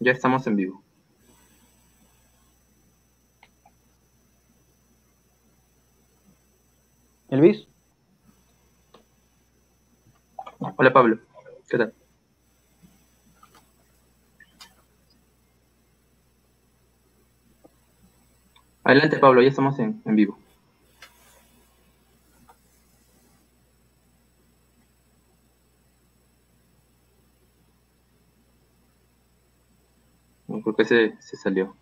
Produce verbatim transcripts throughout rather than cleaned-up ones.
Ya estamos en vivo. Elvis. Hola Pablo, ¿qué tal? Adelante Pablo, ya estamos en, en vivo. ¿Por qué se, se salió?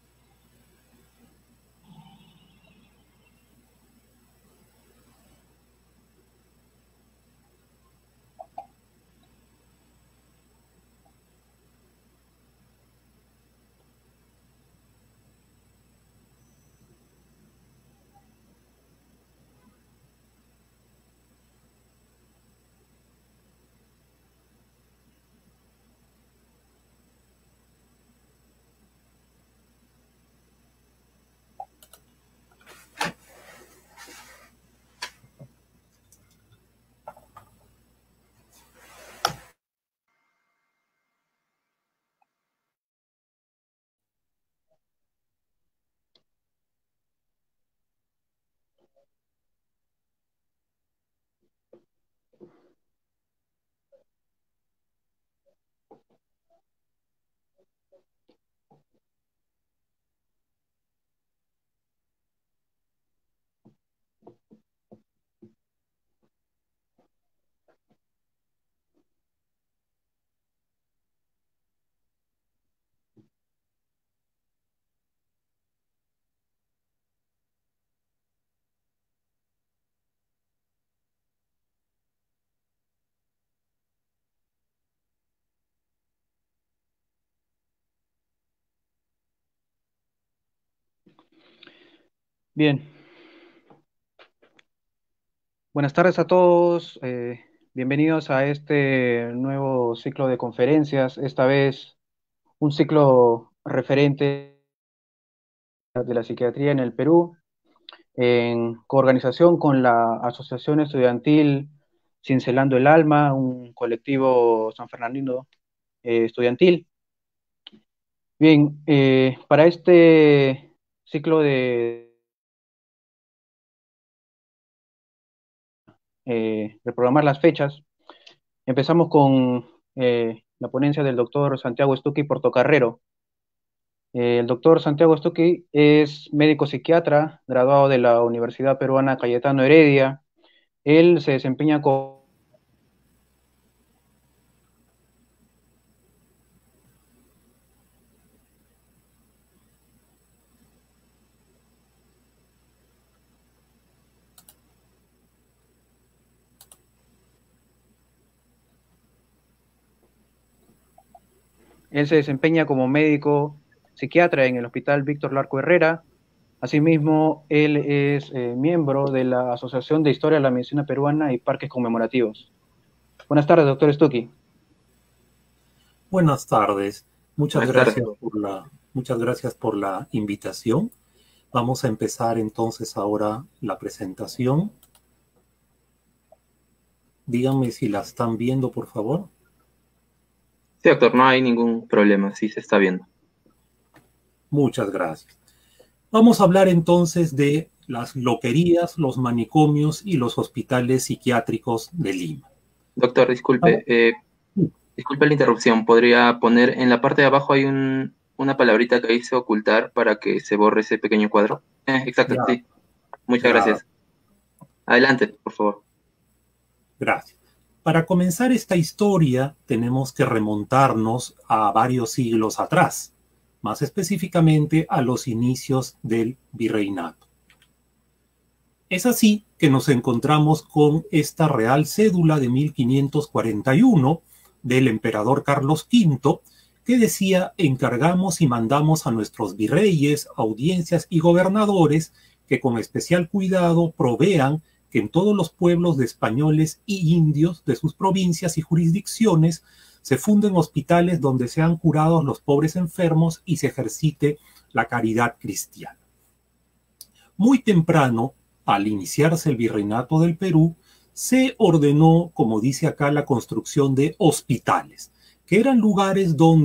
Bien, buenas tardes a todos. Eh, bienvenidos a este nuevo ciclo de conferencias, esta vez un ciclo referente de la psiquiatría en el Perú, en coorganización con la Asociación Estudiantil Cincelando el Alma, un colectivo san fernandino eh, estudiantil. Bien, eh, para este ciclo de eh, reprogramar las fechas, empezamos con eh, la ponencia del doctor Santiago Stucki Portocarrero. Eh, el doctor Santiago Stucki es médico psiquiatra, graduado de la Universidad Peruana Cayetano Heredia. Él se desempeña como... Él se desempeña como médico psiquiatra en el Hospital Víctor Larco Herrera. Asimismo, él es eh, miembro de la Asociación de Historia de la Medicina Peruana y Parques Conmemorativos. Buenas tardes, doctor Stucki. Buenas tardes. Muchas Buenas tardes. gracias por la, muchas gracias por la invitación. Vamos a empezar entonces ahora la presentación. Díganme si la están viendo, por favor. Sí, doctor, no hay ningún problema, sí se está viendo. Muchas gracias. Vamos a hablar entonces de las loquerías, los manicomios y los hospitales psiquiátricos de Lima. Doctor, disculpe, eh, disculpe la interrupción. ¿Podría poner en la parte de abajo hay un, una palabrita que dice ocultar para que se borre ese pequeño cuadro? Eh, exacto, Ya, sí. Muchas ya, gracias. Adelante, por favor. gracias. Para comenzar esta historia tenemos que remontarnos a varios siglos atrás, más específicamente a los inicios del virreinato. Es así que nos encontramos con esta real cédula de mil quinientos cuarenta y uno del emperador Carlos quinto, que decía: encargamos y mandamos a nuestros virreyes, audiencias y gobernadores que con especial cuidado provean que en todos los pueblos de españoles y indios de sus provincias y jurisdicciones se funden hospitales donde sean curados los pobres enfermos y se ejercite la caridad cristiana. Muy temprano, al iniciarse el virreinato del Perú, se ordenó, como dice acá, la construcción de hospitales, que eran lugares donde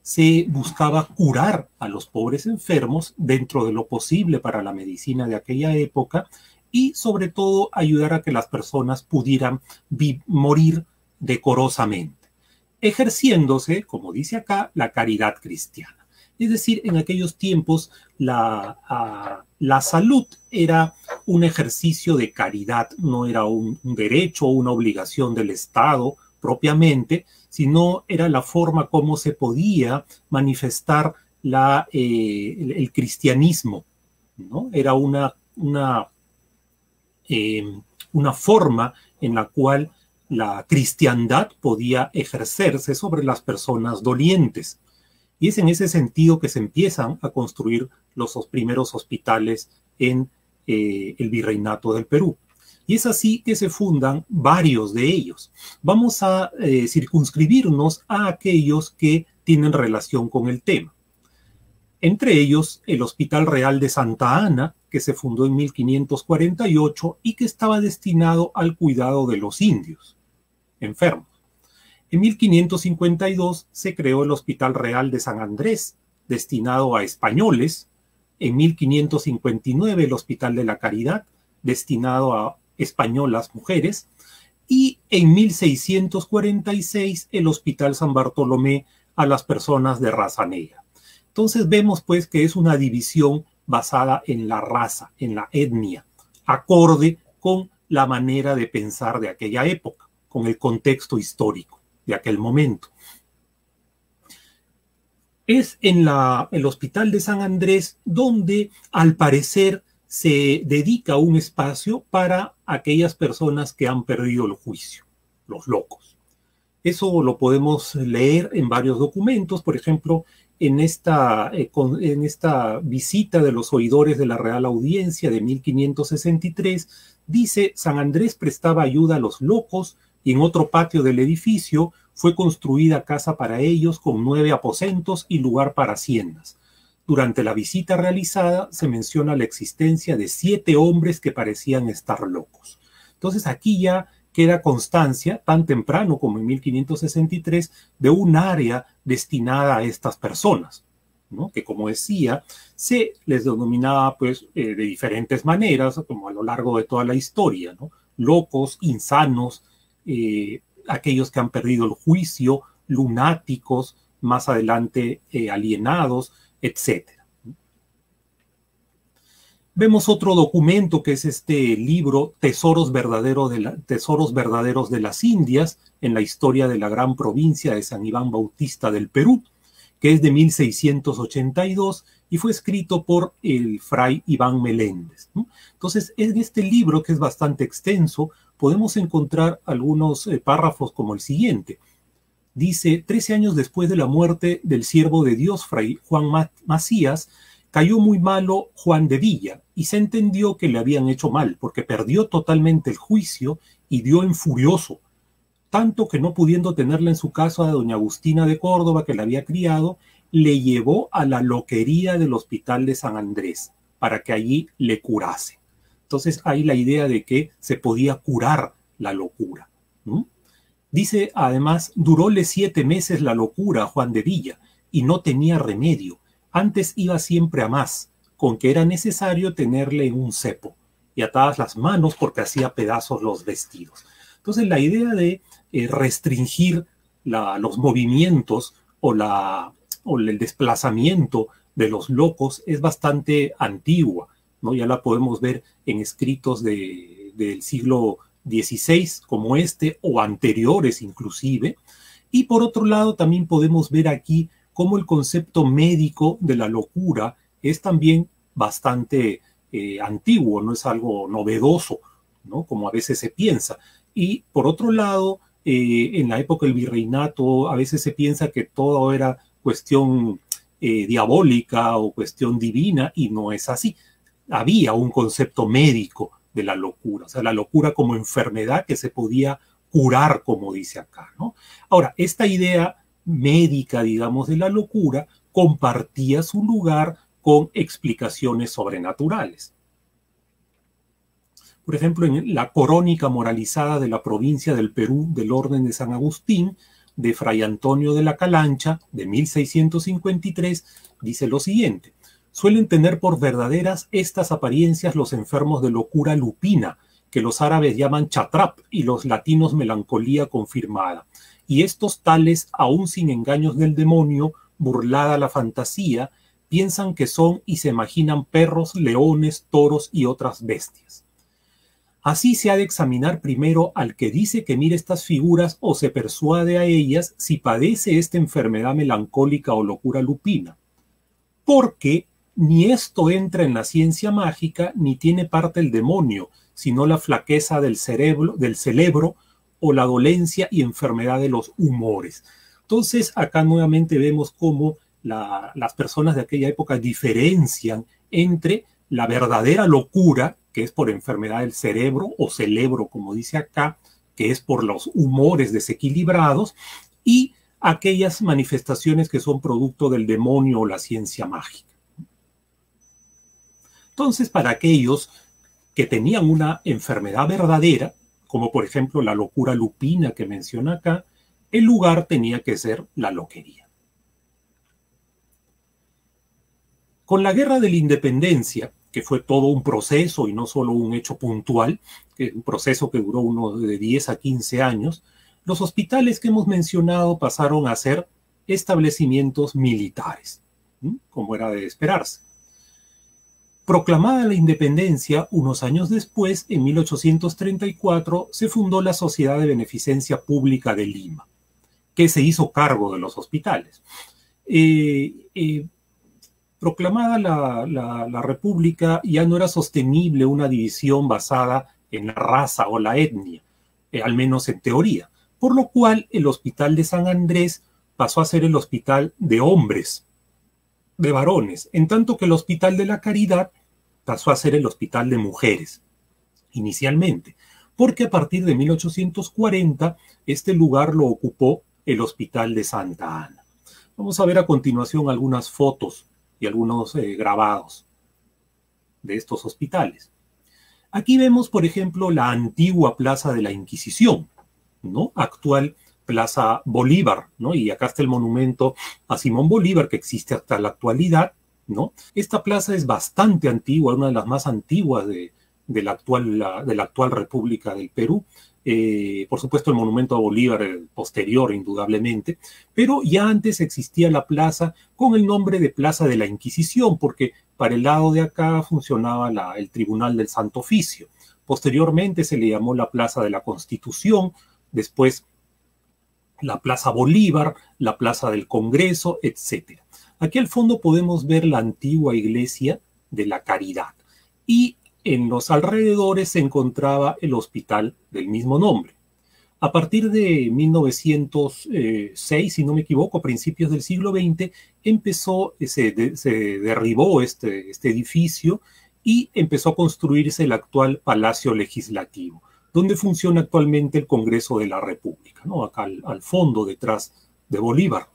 se buscaba curar a los pobres enfermos dentro de lo posible para la medicina de aquella época y sobre todo ayudar a que las personas pudieran morir decorosamente, ejerciéndose, como dice acá, la caridad cristiana. Es decir, en aquellos tiempos la, uh, la salud era un ejercicio de caridad, no era un, un derecho o una obligación del Estado propiamente, sino era la forma como se podía manifestar la, eh, el, el cristianismo, ¿no? Era una, una, eh, una forma en la cual la cristiandad podía ejercerse sobre las personas dolientes. Y es en ese sentido que se empiezan a construir los primeros hospitales en eh, el Virreinato del Perú. Y es así que se fundan varios de ellos. Vamos a eh, circunscribirnos a aquellos que tienen relación con el tema. Entre ellos, el Hospital Real de Santa Ana, que se fundó en mil quinientos cuarenta y ocho y que estaba destinado al cuidado de los indios enfermos. En mil quinientos cincuenta y dos se creó el Hospital Real de San Andrés, destinado a españoles. En mil quinientos cincuenta y nueve el Hospital de la Caridad, destinado a españolas mujeres. Y en mil seiscientos cuarenta y seis el Hospital San Bartolomé a las personas de raza negra. Entonces vemos pues que es una división basada en la raza, en la etnia, acorde con la manera de pensar de aquella época, con el contexto histórico de aquel momento. Es en la, el Hospital de San Andrés donde al parecer se dedica un espacio para aquellas personas que han perdido el juicio, los locos. Eso lo podemos leer en varios documentos, por ejemplo, en esta, eh, con, en esta visita de los oidores de la Real Audiencia de mil quinientos sesenta y tres, dice: San Andrés prestaba ayuda a los locos y en otro patio del edificio fue construida casa para ellos con nueve aposentos y lugar para haciendas. Durante la visita realizada se menciona la existencia de siete hombres que parecían estar locos. Entonces aquí ya queda constancia, tan temprano como en mil quinientos sesenta y tres, de un área destinada a estas personas, ¿no? Que, como decía, se les denominaba pues, eh, de diferentes maneras, como a lo largo de toda la historia, ¿no? Locos, insanos, eh, aquellos que han perdido el juicio, lunáticos, más adelante eh, alienados, etcétera. Vemos otro documento que es este libro Tesoros Verdaderos de, la, Tesoros Verdaderos de las Indias en la historia de la gran provincia de San Iván Bautista del Perú, que es de mil seiscientos ochenta y dos y fue escrito por el fray Iván Meléndez, ¿no? Entonces, en este libro, que es bastante extenso, podemos encontrar algunos eh, párrafos como el siguiente. Dice: trece años después de la muerte del siervo de Dios, fray Juan Macías, cayó muy malo Juan de Villa y se entendió que le habían hecho mal porque perdió totalmente el juicio y dio en furioso, tanto que no pudiendo tenerla en su casa a doña Agustina de Córdoba, que la había criado, le llevó a la loquería del Hospital de San Andrés para que allí le curase. Entonces hay la idea de que se podía curar la locura, ¿no? Dice además: duróle siete meses la locura a Juan de Villa y no tenía remedio. Antes iba siempre a más, con que era necesario tenerle en un cepo y atadas las manos porque hacía pedazos los vestidos. Entonces la idea de eh, restringir la, los movimientos o, la, o el desplazamiento de los locos es bastante antigua, ¿no? Ya la podemos ver en escritos de, del siglo dieciséis como este o anteriores inclusive. Y por otro lado también podemos ver aquí cómo el concepto médico de la locura es también bastante eh, antiguo, no es algo novedoso, ¿no? Como a veces se piensa. Y por otro lado, eh, en la época del virreinato a veces se piensa que todo era cuestión eh, diabólica o cuestión divina, y no es así. Había un concepto médico de la locura, o sea, la locura como enfermedad que se podía curar, como dice acá, ¿no? Ahora, esta idea médica, digamos, de la locura compartía su lugar con explicaciones sobrenaturales. Por ejemplo, en la Crónica Moralizada de la provincia del Perú del Orden de San Agustín, de Fray Antonio de la Calancha, de mil seiscientos cincuenta y tres, dice lo siguiente: suelen tener por verdaderas estas apariencias los enfermos de locura lupina, que los árabes llaman chatrap y los latinos melancolía confirmada. Y estos tales, aún sin engaños del demonio, burlada la fantasía, piensan que son y se imaginan perros, leones, toros y otras bestias. Así se ha de examinar primero al que dice que mire estas figuras o se persuade a ellas si padece esta enfermedad melancólica o locura lupina. Porque ni esto entra en la ciencia mágica ni tiene parte el demonio, sino la flaqueza del cerebro, del cerebro o la dolencia y enfermedad de los humores. Entonces, acá nuevamente vemos cómo la, las personas de aquella época diferencian entre la verdadera locura, que es por enfermedad del cerebro o cerebro, como dice acá, que es por los humores desequilibrados, y aquellas manifestaciones que son producto del demonio o la ciencia mágica. Entonces, para aquellos que tenían una enfermedad verdadera, como por ejemplo la locura lupina que menciona acá, el lugar tenía que ser la loquería. Con la Guerra de la Independencia, que fue todo un proceso y no solo un hecho puntual, un proceso que duró unos de diez a quince años, los hospitales que hemos mencionado pasaron a ser establecimientos militares, ¿sí?, como era de esperarse. Proclamada la independencia, unos años después, en mil ochocientos treinta y cuatro, se fundó la Sociedad de Beneficencia Pública de Lima, que se hizo cargo de los hospitales. Eh, eh, proclamada la, la, la República, ya no era sostenible una división basada en la raza o la etnia, eh, al menos en teoría, por lo cual el Hospital de San Andrés pasó a ser el hospital de hombres, de varones, en tanto que el Hospital de la Caridad pasó a ser el hospital de mujeres, inicialmente, porque a partir de mil ochocientos cuarenta este lugar lo ocupó el Hospital de Santa Ana. Vamos a ver a continuación algunas fotos y algunos eh, grabados de estos hospitales. Aquí vemos, por ejemplo, la antigua Plaza de la Inquisición, ¿no?, actual Plaza Bolívar, ¿no? Y acá está el monumento a Simón Bolívar, que existe hasta la actualidad, ¿no? Esta plaza es bastante antigua, una de las más antiguas de, de, la, actual, la, de la actual República del Perú. Eh, por supuesto, el monumento a Bolívar eh, posterior, indudablemente, pero ya antes existía la plaza con el nombre de Plaza de la Inquisición, porque para el lado de acá funcionaba la, el Tribunal del Santo Oficio. Posteriormente se le llamó la Plaza de la Constitución, después la Plaza Bolívar, la Plaza del Congreso, etcétera. Aquí al fondo podemos ver la antigua iglesia de la Caridad y en los alrededores se encontraba el hospital del mismo nombre. A partir de mil novecientos seis, si no me equivoco, a principios del siglo veinte, empezó, se, de, se derribó este, este edificio y empezó a construirse el actual Palacio Legislativo, donde funciona actualmente el Congreso de la República, ¿no?, acá al, al fondo, detrás de Bolívar.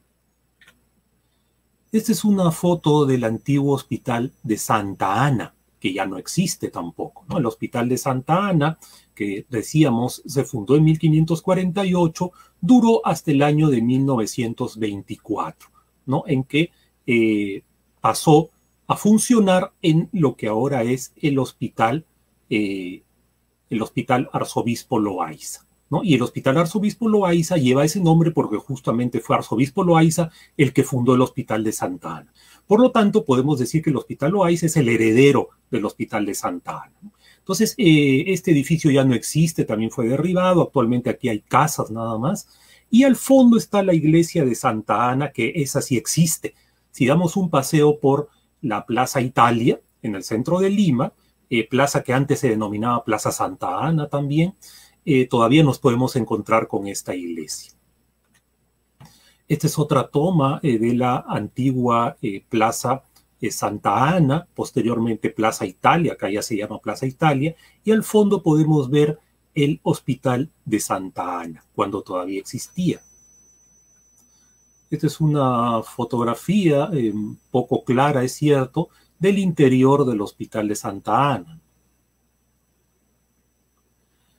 Esta es una foto del antiguo Hospital de Santa Ana, que ya no existe tampoco, ¿no? El Hospital de Santa Ana, que decíamos se fundó en mil quinientos cuarenta y ocho, duró hasta el año de mil novecientos veinticuatro, ¿no?, en que eh, pasó a funcionar en lo que ahora es el Hospital eh, el Hospital Arzobispo Loaiza, ¿no? Y el Hospital Arzobispo Loaiza lleva ese nombre porque justamente fue Arzobispo Loaiza el que fundó el Hospital de Santa Ana. Por lo tanto, podemos decir que el Hospital Loaiza es el heredero del Hospital de Santa Ana, ¿no? Entonces, eh, este edificio ya no existe, también fue derribado, actualmente aquí hay casas nada más, y al fondo está la iglesia de Santa Ana, que esa sí existe. Si damos un paseo por la Plaza Italia, en el centro de Lima, Eh, plaza que antes se denominaba Plaza Santa Ana también, eh, todavía nos podemos encontrar con esta iglesia. Esta es otra toma eh, de la antigua eh, Plaza eh, Santa Ana, posteriormente Plaza Italia, acá ya se llama Plaza Italia, y al fondo podemos ver el Hospital de Santa Ana, cuando todavía existía. Esta es una fotografía eh, poco clara, es cierto, del interior del Hospital de Santa Ana.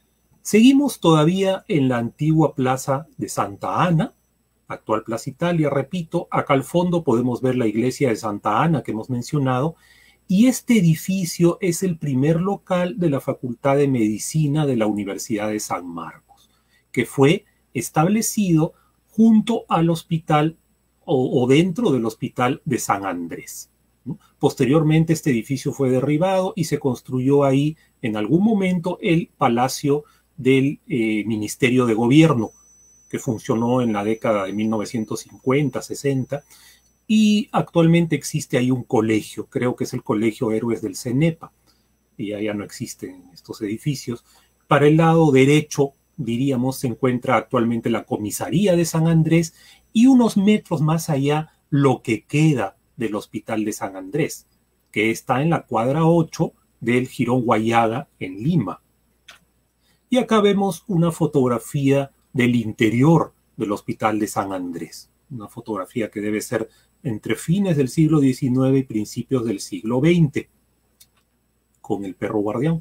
Seguimos todavía en la antigua plaza de Santa Ana, actual Plaza Italia, repito. Acá al fondo podemos ver la iglesia de Santa Ana que hemos mencionado, y este edificio es el primer local de la Facultad de Medicina de la Universidad de San Marcos, que fue establecido junto al hospital o, o dentro del hospital de San Andrés. Posteriormente este edificio fue derribado y se construyó ahí en algún momento el Palacio del eh, Ministerio de Gobierno, que funcionó en la década de mil novecientos cincuenta, sesenta, y actualmente existe ahí un colegio, creo que es el Colegio Héroes del CENEPA, y allá no existen estos edificios. Para el lado derecho, diríamos, se encuentra actualmente la comisaría de San Andrés, y unos metros más allá lo que queda del Hospital de San Andrés, que está en la cuadra ocho del Jirón Guayaga en Lima. Y acá vemos una fotografía del interior del Hospital de San Andrés, una fotografía que debe ser entre fines del siglo diecinueve y principios del siglo veinte, con el perro guardián.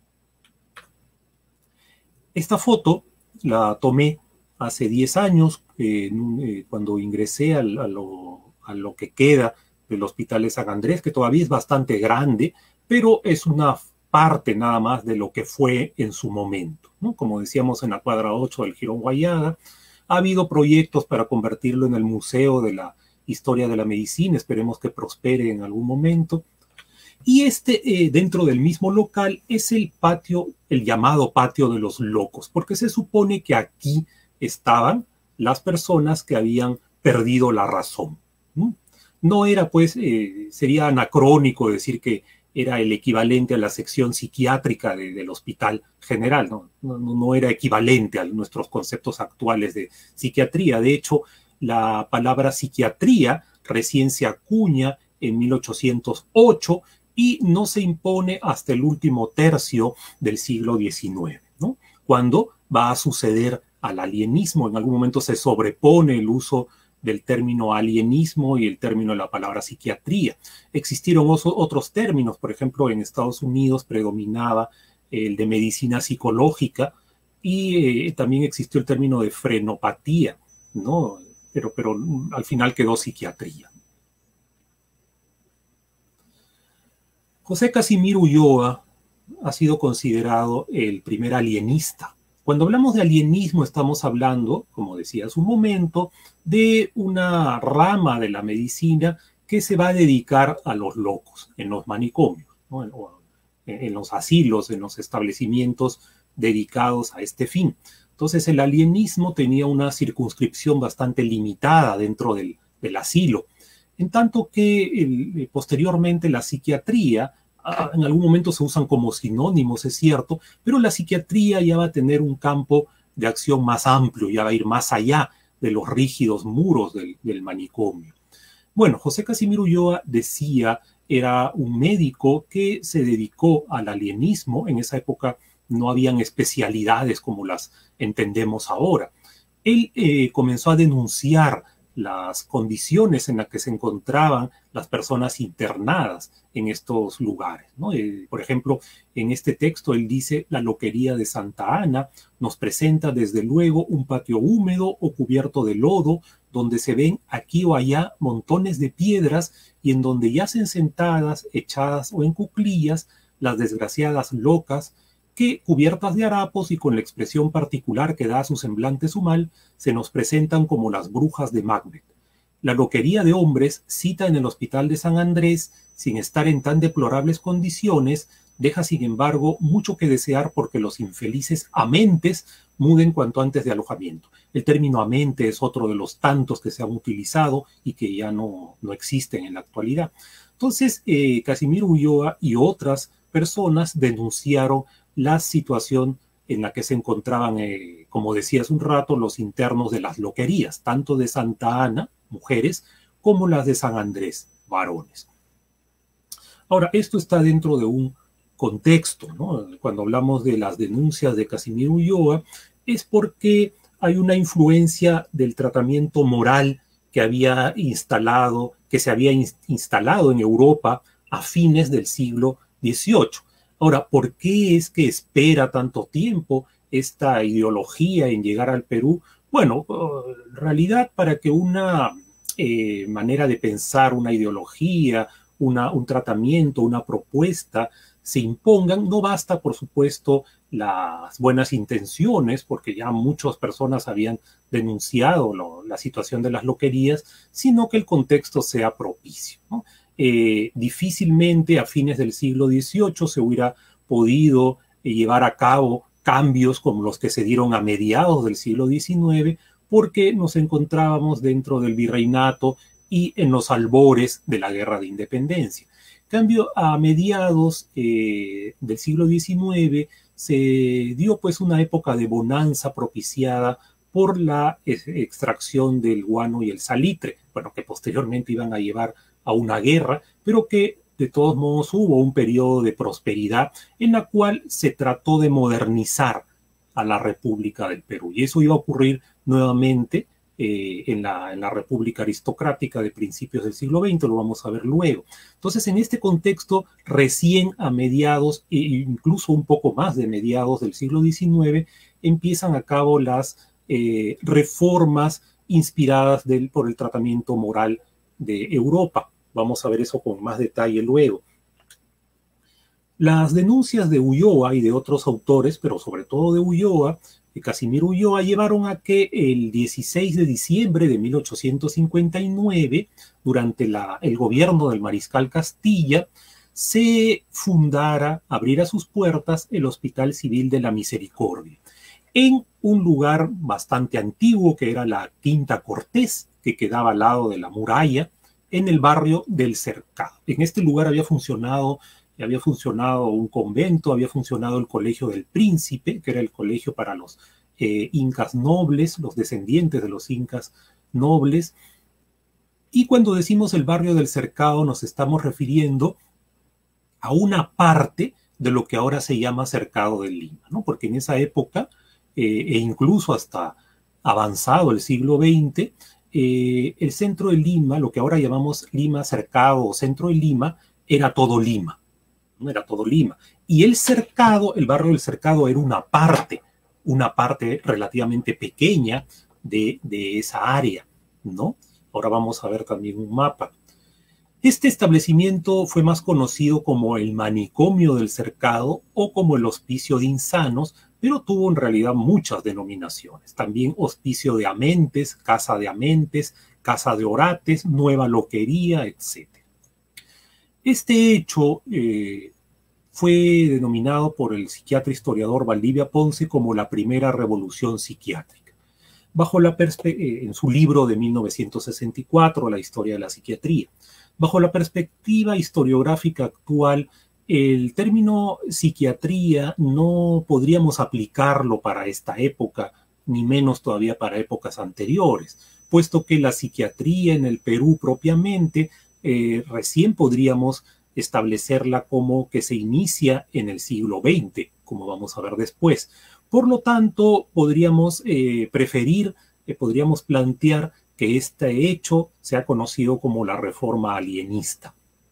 Esta foto la tomé hace diez años, eh, eh, cuando ingresé a, a, lo, a lo que queda del Hospital de San Andrés, que todavía es bastante grande, pero es una parte nada más de lo que fue en su momento, ¿no? Como decíamos, en la cuadra ocho del Jirón Guayaga, ha habido proyectos para convertirlo en el Museo de la Historia de la Medicina, esperemos que prospere en algún momento. Y este, eh, dentro del mismo local, es el patio, el llamado Patio de los Locos, porque se supone que aquí estaban las personas que habían perdido la razón, ¿no? No era, pues, eh, sería anacrónico decir que era el equivalente a la sección psiquiátrica de, del Hospital General, ¿no? No, no era equivalente a nuestros conceptos actuales de psiquiatría. De hecho, la palabra psiquiatría recién se acuña en mil ochocientos ocho y no se impone hasta el último tercio del siglo diecinueve, ¿no? Cuando va a suceder al alienismo. En algún momento se sobrepone el uso del término alienismo y el término de la palabra psiquiatría. Existieron otros términos, por ejemplo, en Estados Unidos predominaba el de medicina psicológica y eh, también existió el término de frenopatía, ¿no? Pero, pero al final quedó psiquiatría. José Casimiro Ulloa ha sido considerado el primer alienista. Cuando hablamos de alienismo estamos hablando, como decía hace un momento, de una rama de la medicina que se va a dedicar a los locos en los manicomios, ¿no? en, en los asilos, en los establecimientos dedicados a este fin. Entonces el alienismo tenía una circunscripción bastante limitada dentro del, del asilo, en tanto que el, posteriormente la psiquiatría, en algún momento se usan como sinónimos, es cierto, pero la psiquiatría ya va a tener un campo de acción más amplio, ya va a ir más allá de los rígidos muros del, del manicomio. Bueno, José Casimiro Ulloa, decía, era un médico que se dedicó al alienismo. En esa época no habían especialidades como las entendemos ahora. Él eh, comenzó a denunciar las condiciones en las que se encontraban las personas internadas en estos lugares, ¿no? Eh, por ejemplo, en este texto él dice: la loquería de Santa Ana nos presenta desde luego un patio húmedo o cubierto de lodo, donde se ven aquí o allá montones de piedras y en donde yacen sentadas, echadas o en cuclillas las desgraciadas locas, que, cubiertas de harapos y con la expresión particular que da a su semblante su mal, se nos presentan como las brujas de Macbeth. La loquería de hombres, cita en el Hospital de San Andrés, sin estar en tan deplorables condiciones, deja sin embargo mucho que desear porque los infelices amentes muden cuanto antes de alojamiento. El término amente es otro de los tantos que se han utilizado y que ya no, no existen en la actualidad. Entonces, eh, Casimiro Ulloa y otras personas denunciaron la situación en la que se encontraban, eh, como decía hace un rato, los internos de las loquerías, tanto de Santa Ana, mujeres, como las de San Andrés, varones. Ahora, esto está dentro de un contexto, ¿no? Cuando hablamos de las denuncias de Casimiro Ulloa, es porque hay una influencia del tratamiento moral que había instalado, que se había instalado en Europa a fines del siglo dieciocho. Ahora, ¿por qué es que espera tanto tiempo esta ideología en llegar al Perú? Bueno, en realidad para que una eh, manera de pensar, una ideología, una, un tratamiento, una propuesta se impongan, no basta, por supuesto, las buenas intenciones, porque ya muchas personas habían denunciado lo, la situación de las loquerías, sino que el contexto sea propicio, ¿no? Eh, difícilmente a fines del siglo dieciocho se hubiera podido eh, llevar a cabo cambios como los que se dieron a mediados del siglo diecinueve, porque nos encontrábamos dentro del virreinato y en los albores de la Guerra de Independencia. En cambio, a mediados eh, del siglo diecinueve se dio pues una época de bonanza propiciada por la extracción del guano y el salitre, bueno, que posteriormente iban a llevar a una guerra, pero que de todos modos hubo un periodo de prosperidad en la cual se trató de modernizar a la República del Perú. Y eso iba a ocurrir nuevamente eh, en, la, en la República aristocrática de principios del siglo veinte, lo vamos a ver luego. Entonces, en este contexto, recién a mediados, e incluso un poco más de mediados del siglo diecinueve, empiezan a cabo las eh, reformas inspiradas del, por el tratamiento moral de Europa. Vamos a ver eso con más detalle luego. Las denuncias de Ulloa y de otros autores, pero sobre todo de Ulloa, de Casimiro Ulloa, llevaron a que el dieciséis de diciembre de mil ochocientos cincuenta y nueve, durante la, el gobierno del mariscal Castilla, se fundara, abriera sus puertas el Hospital Civil de la Misericordia, en un lugar bastante antiguo que era la Quinta Cortés, que quedaba al lado de la muralla, en el barrio del Cercado. En este lugar había funcionado, había funcionado un convento, había funcionado el Colegio del Príncipe, que era el colegio para los eh, incas nobles, los descendientes de los incas nobles. Y cuando decimos el barrio del Cercado nos estamos refiriendo a una parte de lo que ahora se llama Cercado de Lima, ¿no? Porque en esa época, eh, e incluso hasta avanzado el siglo veinte, Eh, el centro de Lima, lo que ahora llamamos Lima Cercado o centro de Lima, era todo Lima, no era todo Lima. Y el Cercado, el barrio del Cercado era una parte, una parte relativamente pequeña de, de esa área, ¿no? Ahora vamos a ver también un mapa. Este establecimiento fue más conocido como el Manicomio del Cercado o como el Hospicio de Insanos, pero tuvo en realidad muchas denominaciones. También Hospicio de Amentes, Casa de Amentes, Casa de Orates, Nueva Loquería, etcétera. Este hecho eh, fue denominado por el psiquiatra historiador Valdivia Ponce como la primera revolución psiquiátrica. Bajo la eh, en su libro de mil novecientos sesenta y cuatro, La historia de la psiquiatría. Bajo la perspectiva historiográfica actual, el término psiquiatría no podríamos aplicarlo para esta época, ni menos todavía para épocas anteriores, puesto que la psiquiatría en el Perú propiamente eh, recién podríamos establecerla como que se inicia en el siglo veinte, como vamos a ver después. Por lo tanto, podríamos eh, preferir, eh, podríamos plantear que este hecho sea conocido como la reforma alienista.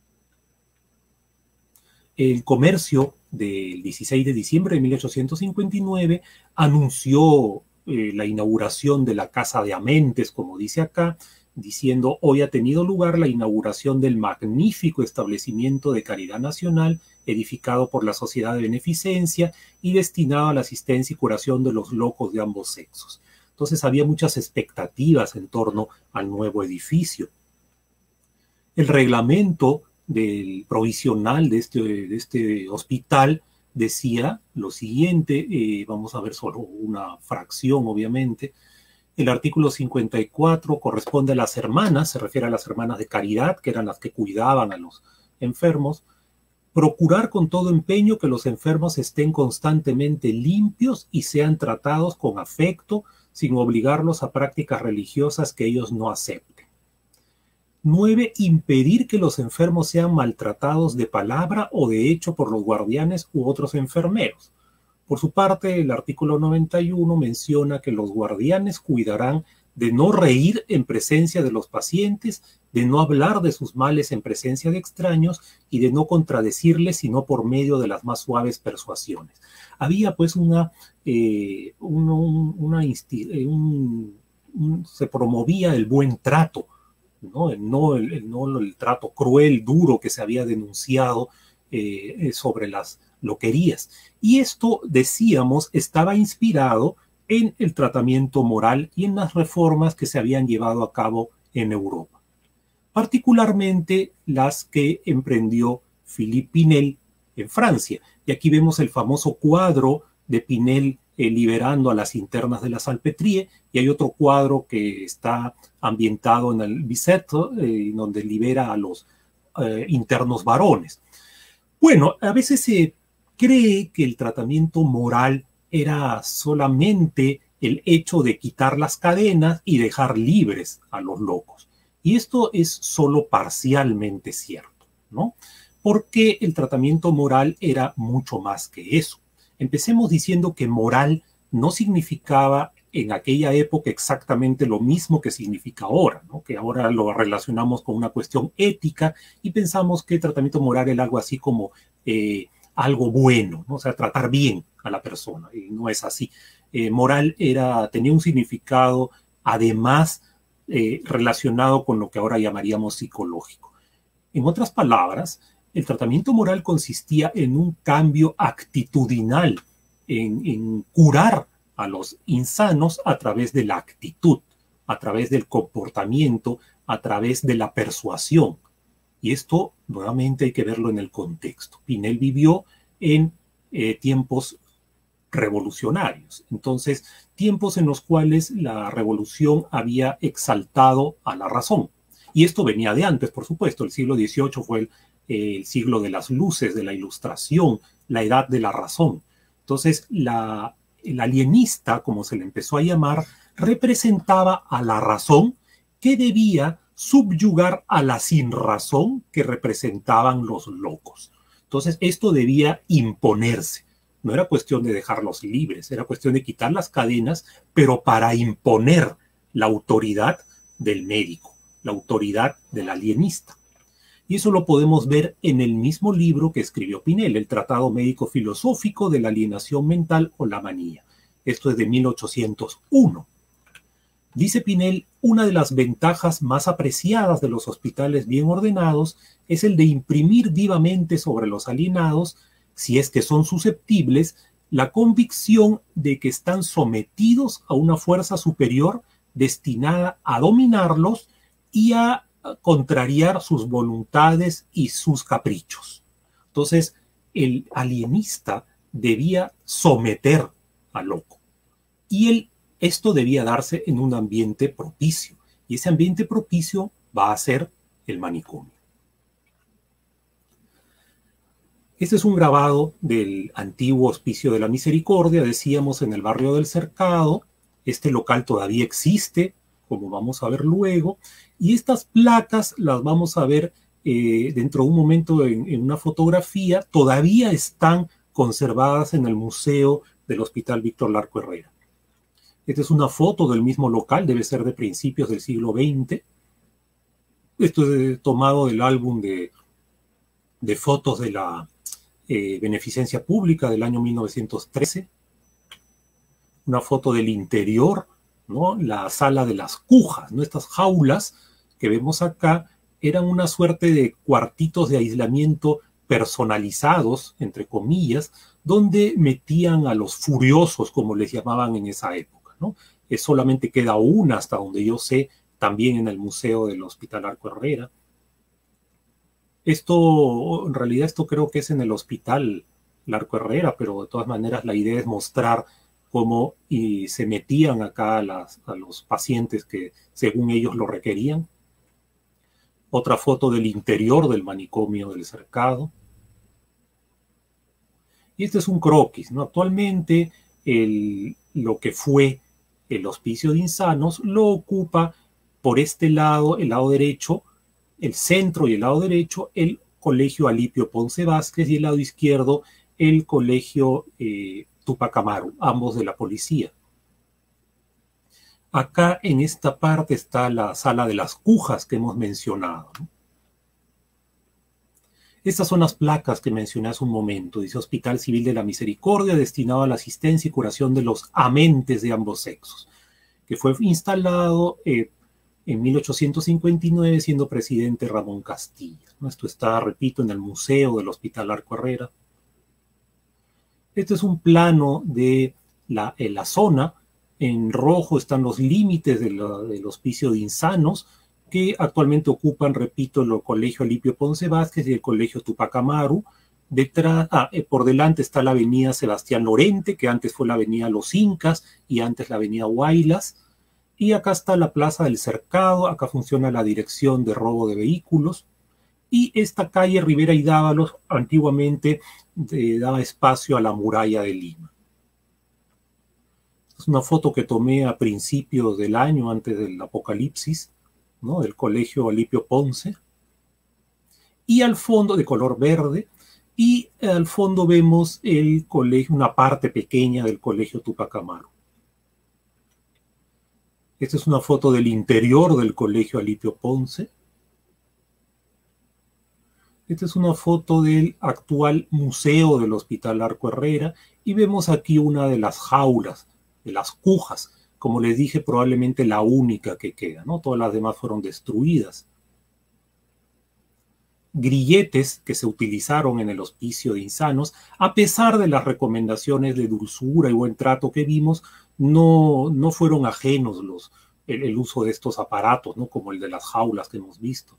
El comercio del dieciséis de diciembre de mil ochocientos cincuenta y nueve anunció eh, la inauguración de la Casa de Amentes, como dice acá, diciendo: hoy ha tenido lugar la inauguración del magnífico establecimiento de caridad nacional edificado por la Sociedad de Beneficencia y destinado a la asistencia y curación de los locos de ambos sexos. Entonces había muchas expectativas en torno al nuevo edificio. El reglamento del provisional de este, de este hospital decía lo siguiente, eh, vamos a ver solo una fracción obviamente. El artículo cincuenta y cuatro corresponde a las hermanas, se refiere a las hermanas de caridad, que eran las que cuidaban a los enfermos. Procurar con todo empeño que los enfermos estén constantemente limpios y sean tratados con afecto, sin obligarlos a prácticas religiosas que ellos no acepten. Nueve, impedir que los enfermos sean maltratados de palabra o de hecho por los guardianes u otros enfermeros. Por su parte, el artículo noventa y uno menciona que los guardianes cuidarán de no reír en presencia de los pacientes, de no hablar de sus males en presencia de extraños y de no contradecirles sino por medio de las más suaves persuasiones. Había pues una, eh, un, una un, un, se promovía el buen trato, ¿no? El, no, el, el, no el trato cruel, duro que se había denunciado eh, sobre las loquerías. Y esto, decíamos, estaba inspirado en el tratamiento moral y en las reformas que se habían llevado a cabo en Europa, particularmente las que emprendió Philippe Pinel en Francia. Y aquí vemos el famoso cuadro de Pinel eh, liberando a las internas de la Salpêtrière, y hay otro cuadro que está ambientado en el Bicêtre, eh, donde libera a los eh, internos varones. Bueno, a veces se cree que el tratamiento moral era solamente el hecho de quitar las cadenas y dejar libres a los locos. Y esto es solo parcialmente cierto, ¿no? Porque el tratamiento moral era mucho más que eso. Empecemos diciendo que moral no significaba en aquella época exactamente lo mismo que significa ahora, ¿no? Que ahora lo relacionamos con una cuestión ética y pensamos que el tratamiento moral era algo así como eh, algo bueno, ¿no? O sea, tratar bien a la persona, y no es así. Eh, moral era, tenía un significado además eh, relacionado con lo que ahora llamaríamos psicológico. En otras palabras, el tratamiento moral consistía en un cambio actitudinal, en, en curar a los insanos a través de la actitud, a través del comportamiento, a través de la persuasión. Y esto, nuevamente, hay que verlo en el contexto. Pinel vivió en eh, tiempos revolucionarios. Entonces, tiempos en los cuales la revolución había exaltado a la razón. Y esto venía de antes, por supuesto. El siglo dieciocho fue el, eh, el siglo de las luces, de la ilustración, la edad de la razón. Entonces, la, el alienista, como se le empezó a llamar, representaba a la razón que debía subyugar a la sinrazón que representaban los locos. Entonces, esto debía imponerse. No era cuestión de dejarlos libres, era cuestión de quitar las cadenas, pero para imponer la autoridad del médico, la autoridad del alienista. Y eso lo podemos ver en el mismo libro que escribió Pinel, el Tratado Médico Filosófico de la Alienación Mental o la Manía. Esto es de mil ochocientos uno. Dice Pinel, una de las ventajas más apreciadas de los hospitales bien ordenados es el de imprimir vivamente sobre los alienados, si es que son susceptibles, la convicción de que están sometidos a una fuerza superior destinada a dominarlos y a contrariar sus voluntades y sus caprichos. Entonces, el alienista debía someter al loco. Y el, esto debía darse en un ambiente propicio. Y ese ambiente propicio va a ser el manicomio. Este es un grabado del antiguo Hospicio de la Misericordia, decíamos, en el barrio del Cercado. Este local todavía existe, como vamos a ver luego, y estas placas las vamos a ver eh, dentro de un momento en, en una fotografía. Todavía están conservadas en el Museo del Hospital Víctor Larco Herrera. Esta es una foto del mismo local, debe ser de principios del siglo veinte. Esto es tomado del álbum de, de fotos de la eh, Beneficencia Pública del año mil novecientos trece. Una foto del interior, ¿no? La sala de las cujas, ¿no? Estas jaulas que vemos acá eran una suerte de cuartitos de aislamiento personalizados, entre comillas, donde metían a los furiosos, como les llamaban en esa época, ¿no? Eh, solamente queda una, hasta donde yo sé, también en el Museo del Hospital Larco Herrera. Esto, en realidad, esto creo que es en el Hospital Larco Herrera, pero de todas maneras la idea es mostrar cómo y se metían acá a, las, a los pacientes que según ellos lo requerían. Otra foto del interior del manicomio del Cercado. Y este es un croquis, ¿no? Actualmente el, lo que fue el Hospicio de Insanos lo ocupa por este lado, el lado derecho, el centro y el lado derecho, el Colegio Alipio Ponce Vázquez, y el lado izquierdo, el Colegio eh, Tupac Amaru, ambos de la policía. Acá en esta parte está la sala de las cujas que hemos mencionado, ¿no? Estas son las placas que mencioné hace un momento. Dice Hospital Civil de la Misericordia, destinado a la asistencia y curación de los amentes de ambos sexos, que fue instalado eh, en mil ochocientos cincuenta y nueve, siendo presidente Ramón Castilla, ¿no? Esto está, repito, en el Museo del Hospital Arco Herrera. Este es un plano de la, eh, la zona. En rojo están los límites de la, del Hospicio de Insanos, que actualmente ocupan, repito, el Colegio Alipio Ponce Vázquez y el Colegio Tupac Amaru. Detrás, ah, eh, por delante está la avenida Sebastián Lorente, que antes fue la avenida Los Incas y antes la avenida Huaylas. Y acá está la Plaza del Cercado, acá funciona la Dirección de Robo de Vehículos. Y esta calle Rivera y Dávalos antiguamente eh, daba espacio a la muralla de Lima. Es una foto que tomé a principios del año, antes del apocalipsis, ¿no? Del Colegio Alipio Ponce. Y al fondo, de color verde, y al fondo vemos el colegio, una parte pequeña del Colegio Tupac Amaru. Esta es una foto del interior del Colegio Alipio Ponce. Esta es una foto del actual museo del Hospital Arco Herrera y vemos aquí una de las jaulas, de las cujas, como les dije, probablemente la única que queda, ¿no? Todas las demás fueron destruidas. Grilletes que se utilizaron en el Hospicio de Insanos, a pesar de las recomendaciones de dulzura y buen trato que vimos, no, no fueron ajenos los, el, el uso de estos aparatos, ¿no? Como el de las jaulas que hemos visto.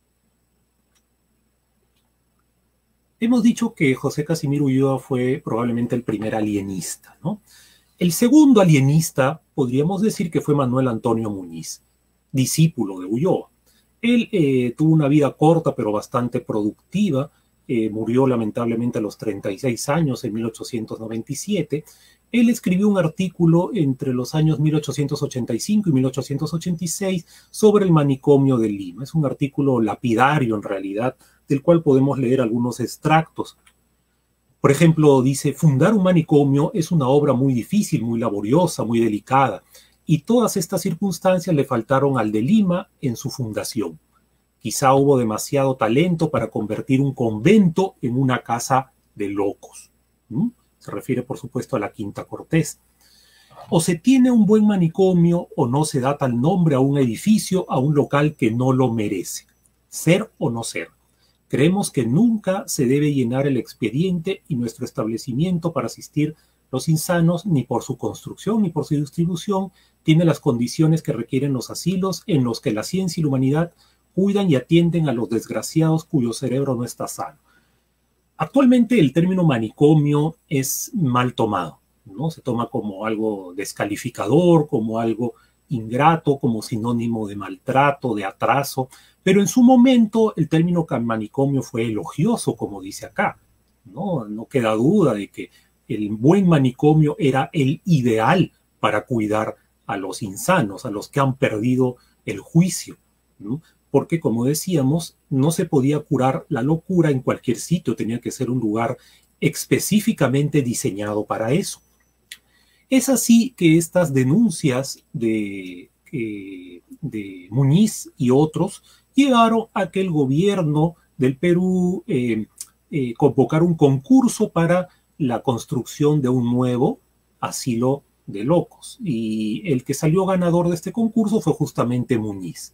Hemos dicho que José Casimiro Ulloa fue probablemente el primer alienista, ¿no? El segundo alienista podríamos decir que fue Manuel Antonio Muñiz, discípulo de Ulloa. Él eh, tuvo una vida corta pero bastante productiva, eh, murió lamentablemente a los treinta y seis años en mil ochocientos noventa y siete. Él escribió un artículo entre los años mil ochocientos ochenta y cinco y mil ochocientos ochenta y seis sobre el manicomio de Lima. Es un artículo lapidario en realidad, del cual podemos leer algunos extractos. Por ejemplo, dice: fundar un manicomio es una obra muy difícil, muy laboriosa, muy delicada, y todas estas circunstancias le faltaron al de Lima en su fundación. Quizá hubo demasiado talento para convertir un convento en una casa de locos. ¿Mm? Se refiere, por supuesto, a la Quinta Cortés. O se tiene un buen manicomio o no se da tal nombre a un edificio, a un local que no lo merece. Ser o no ser. Creemos que nunca se debe llenar el expediente y nuestro establecimiento para asistir los insanos, ni por su construcción ni por su distribución, tiene las condiciones que requieren los asilos en los que la ciencia y la humanidad cuidan y atienden a los desgraciados cuyo cerebro no está sano. Actualmente el término manicomio es mal tomado, ¿no? Se toma como algo descalificador, como algo ingrato, como sinónimo de maltrato, de atraso, pero en su momento el término manicomio fue elogioso, como dice acá, ¿no? No queda duda de que el buen manicomio era el ideal para cuidar a los insanos, a los que han perdido el juicio, ¿no? Porque, como decíamos, no se podía curar la locura en cualquier sitio, tenía que ser un lugar específicamente diseñado para eso. Es así que estas denuncias de, eh, de Muñiz y otros llegaron a que el gobierno del Perú eh, eh, convocara un concurso para la construcción de un nuevo asilo de locos. Y el que salió ganador de este concurso fue justamente Muñiz.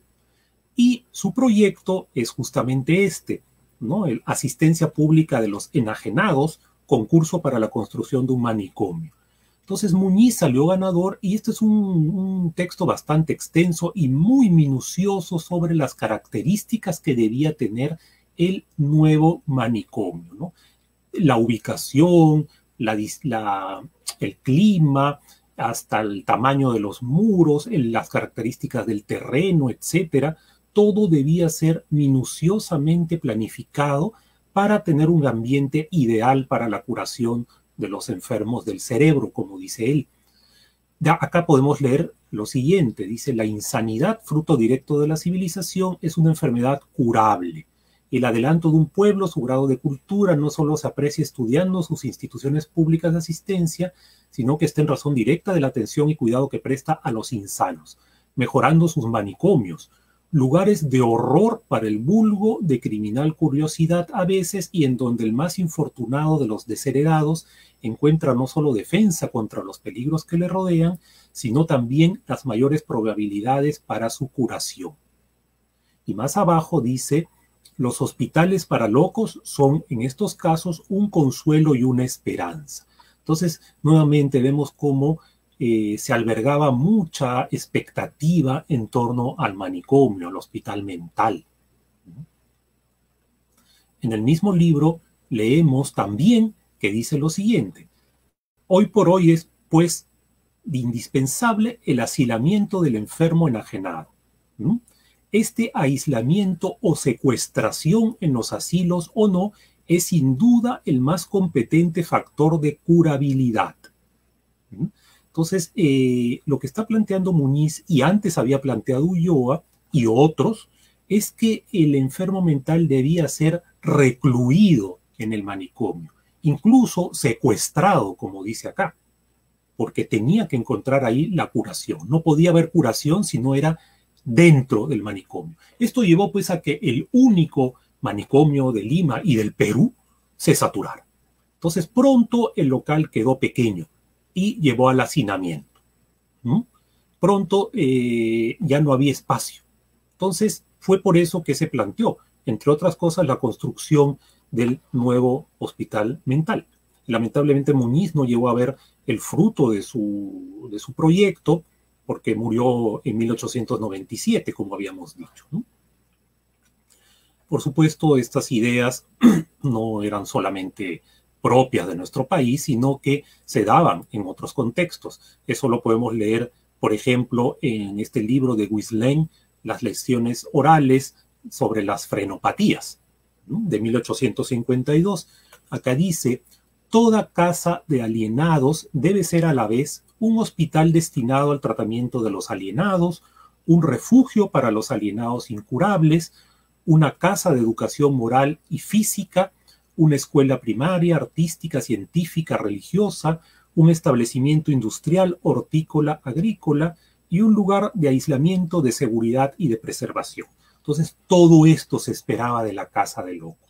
Y su proyecto es justamente este, ¿no? El Asistencia Pública de los Enajenados, concurso para la construcción de un manicomio. Entonces Muñiz salió ganador y este es un, un texto bastante extenso y muy minucioso sobre las características que debía tener el nuevo manicomio, ¿no? La ubicación, la, la, el clima, hasta el tamaño de los muros, las características del terreno, etcétera. Todo debía ser minuciosamente planificado para tener un ambiente ideal para la curación de los enfermos del cerebro, como dice él. De acá podemos leer lo siguiente, dice: la insanidad, fruto directo de la civilización, es una enfermedad curable. El adelanto de un pueblo, su grado de cultura, no solo se aprecia estudiando sus instituciones públicas de asistencia, sino que está en razón directa de la atención y cuidado que presta a los insanos, mejorando sus manicomios, lugares de horror para el vulgo, de criminal curiosidad a veces, y en donde el más infortunado de los desheredados encuentra no solo defensa contra los peligros que le rodean, sino también las mayores probabilidades para su curación. Y más abajo dice, los hospitales para locos son en estos casos un consuelo y una esperanza. Entonces, nuevamente vemos cómo eh, se albergaba mucha expectativa en torno al manicomio, al hospital mental. En el mismo libro leemos también que dice lo siguiente: hoy por hoy es, pues, indispensable el asilamiento del enfermo enajenado. ¿Mm? Este aislamiento o secuestración en los asilos o no es sin duda el más competente factor de curabilidad. ¿Mm? Entonces, eh, lo que está planteando Muñiz, y antes había planteado Ulloa y otros, es que el enfermo mental debía ser recluido en el manicomio, incluso secuestrado, como dice acá, porque tenía que encontrar ahí la curación. No podía haber curación si no era dentro del manicomio. Esto llevó pues a que el único manicomio de Lima y del Perú se saturara. Entonces pronto el local quedó pequeño y llevó al hacinamiento. ¿Mm? Pronto eh, ya no había espacio. Entonces fue por eso que se planteó, entre otras cosas, la construcción del nuevo hospital mental. Lamentablemente Muñiz no llegó a ver el fruto de su, de su proyecto, porque murió en mil ochocientos noventa y siete, como habíamos dicho, ¿no? Por supuesto, estas ideas no eran solamente propias de nuestro país, sino que se daban en otros contextos. Eso lo podemos leer, por ejemplo, en este libro de Ghislaine, Las lecciones orales sobre las frenopatías, ¿no? De mil ochocientos cincuenta y dos. Acá dice: toda casa de alienados debe ser a la vez un hospital destinado al tratamiento de los alienados, un refugio para los alienados incurables, una casa de educación moral y física, una escuela primaria, artística, científica, religiosa, un establecimiento industrial, hortícola, agrícola y un lugar de aislamiento, de seguridad y de preservación. Entonces, todo esto se esperaba de la Casa de Locos.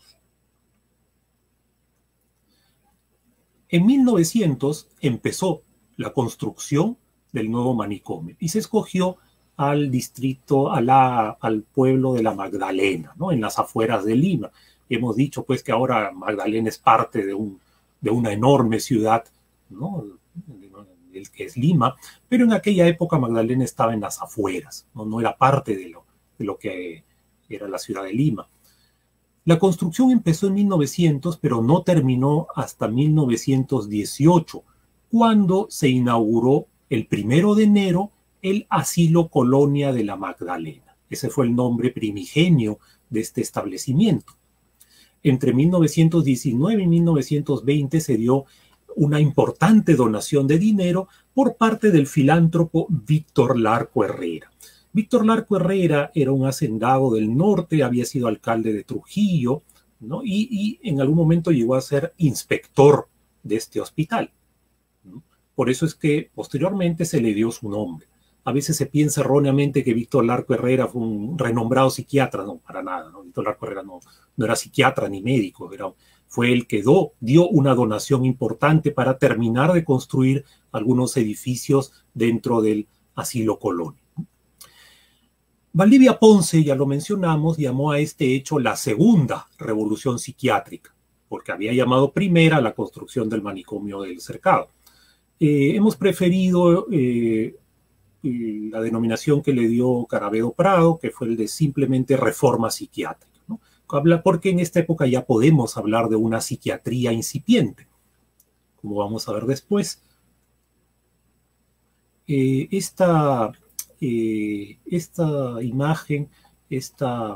En mil novecientos empezó la construcción del nuevo manicomio y se escogió al distrito, a la, al pueblo de la Magdalena, ¿no? En las afueras de Lima. Hemos dicho pues que ahora Magdalena es parte de, un, de una enorme ciudad, ¿no? El que es Lima, pero en aquella época Magdalena estaba en las afueras, no, no era parte de lo, de lo que era la ciudad de Lima. La construcción empezó en mil novecientos, pero no terminó hasta mil novecientos dieciocho, cuando se inauguró el primero de enero el Asilo Colonia de la Magdalena. Ese fue el nombre primigenio de este establecimiento. Entre mil novecientos diecinueve y mil novecientos veinte se dio una importante donación de dinero por parte del filántropo Víctor Larco Herrera. Víctor Larco Herrera era un hacendado del norte, había sido alcalde de Trujillo, ¿no? y, y en algún momento llegó a ser inspector de este hospital, ¿no? Por eso es que posteriormente se le dio su nombre. A veces se piensa erróneamente que Víctor Larco Herrera fue un renombrado psiquiatra. No, para nada, ¿no? Víctor Larco Herrera no, no era psiquiatra ni médico, era, fue el que do, dio una donación importante para terminar de construir algunos edificios dentro del Asilo Colonia. Valdivia Ponce, ya lo mencionamos, llamó a este hecho la segunda revolución psiquiátrica, porque había llamado primera la construcción del manicomio del Cercado. Eh, hemos preferido eh, la denominación que le dio Caravedo Prado, que fue el de simplemente reforma psiquiátrica, ¿no? Porque en esta época ya podemos hablar de una psiquiatría incipiente, como vamos a ver después. Eh, esta... Eh, esta imagen, esta,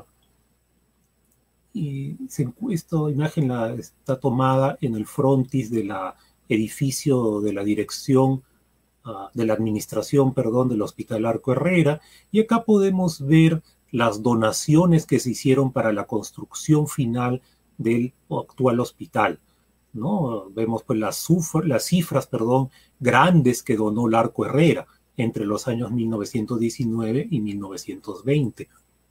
eh, se, esta imagen la, está tomada en el frontis del edificio de la dirección, uh, de la administración, perdón, del Hospital Arco Herrera, y acá podemos ver las donaciones que se hicieron para la construcción final del actual hospital. ¿no? Vemos pues las, las cifras, perdón, grandes que donó Larco Herrera entre los años mil novecientos diecinueve y mil novecientos veinte.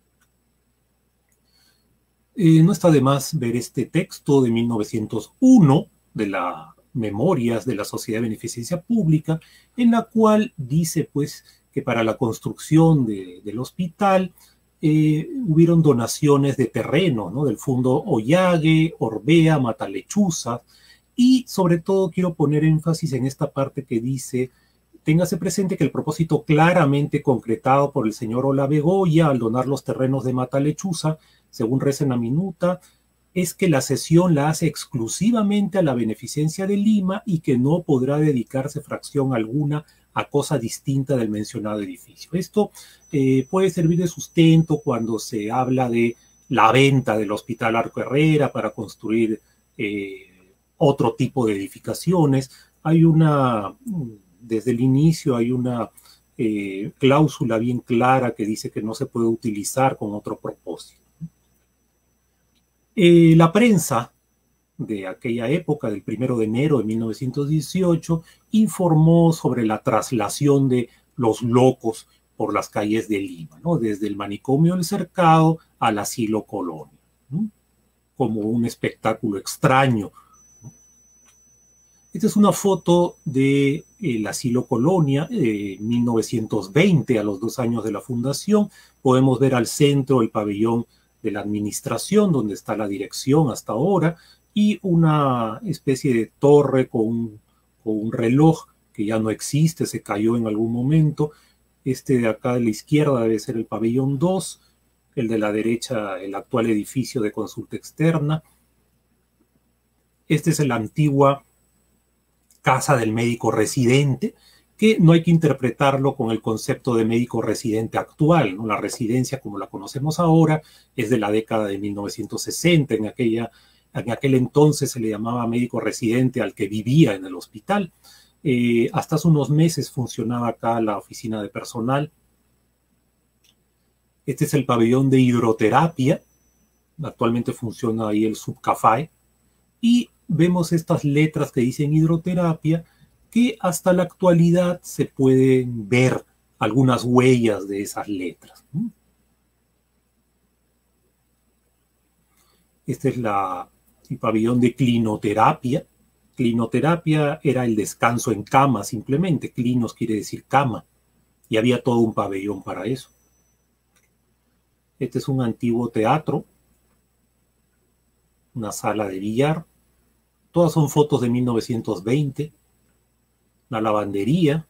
Eh, no está de más ver este texto de mil novecientos uno de las Memorias de la Sociedad de Beneficencia Pública, en la cual dice pues que para la construcción de, del hospital eh, hubieron donaciones de terreno, ¿no? Del Fondo Ollague, Orbea, Matalechuza, y sobre todo quiero poner énfasis en esta parte que dice: téngase presente que el propósito claramente concretado por el señor Olabegoya al donar los terrenos de Matalechuza, según reza en la minuta, es que la cesión la hace exclusivamente a la beneficencia de Lima y que no podrá dedicarse fracción alguna a cosa distinta del mencionado edificio. Esto eh, puede servir de sustento cuando se habla de la venta del Hospital Larco Herrera para construir eh, otro tipo de edificaciones. Hay una, desde el inicio hay una eh, cláusula bien clara que dice que no se puede utilizar con otro propósito. Eh, la prensa de aquella época, del primero de enero de mil novecientos dieciocho, informó sobre la traslación de los locos por las calles de Lima, ¿no? Desde el manicomio del Cercado al asilo Colonia, ¿no? Como un espectáculo extraño. Esta es una foto del asilo Colonia, de mil novecientos veinte, a los dos años de la fundación. Podemos ver al centro el pabellón de la administración, donde está la dirección hasta ahora, y una especie de torre con un, con un reloj que ya no existe, se cayó en algún momento. Este de acá de la izquierda debe ser el pabellón dos, el de la derecha el actual edificio de consulta externa. Esta es la antigua casa del médico residente, que no hay que interpretarlo con el concepto de médico residente actual, ¿no? La residencia, como la conocemos ahora, es de la década de mil novecientos sesenta. En, aquella, en aquel entonces se le llamaba médico residente al que vivía en el hospital. Eh, hasta hace unos meses funcionaba acá la oficina de personal. Este es el pabellón de hidroterapia. Actualmente funciona ahí el Subcafae. Y vemos estas letras que dicen hidroterapia, que hasta la actualidad se pueden ver algunas huellas de esas letras. Este es la, el pabellón de clinoterapia. Clinoterapia era el descanso en cama, simplemente. Clinos quiere decir cama. Y había todo un pabellón para eso. Este es un antiguo teatro. Una sala de billar. Todas son fotos de mil novecientos veinte. La lavandería,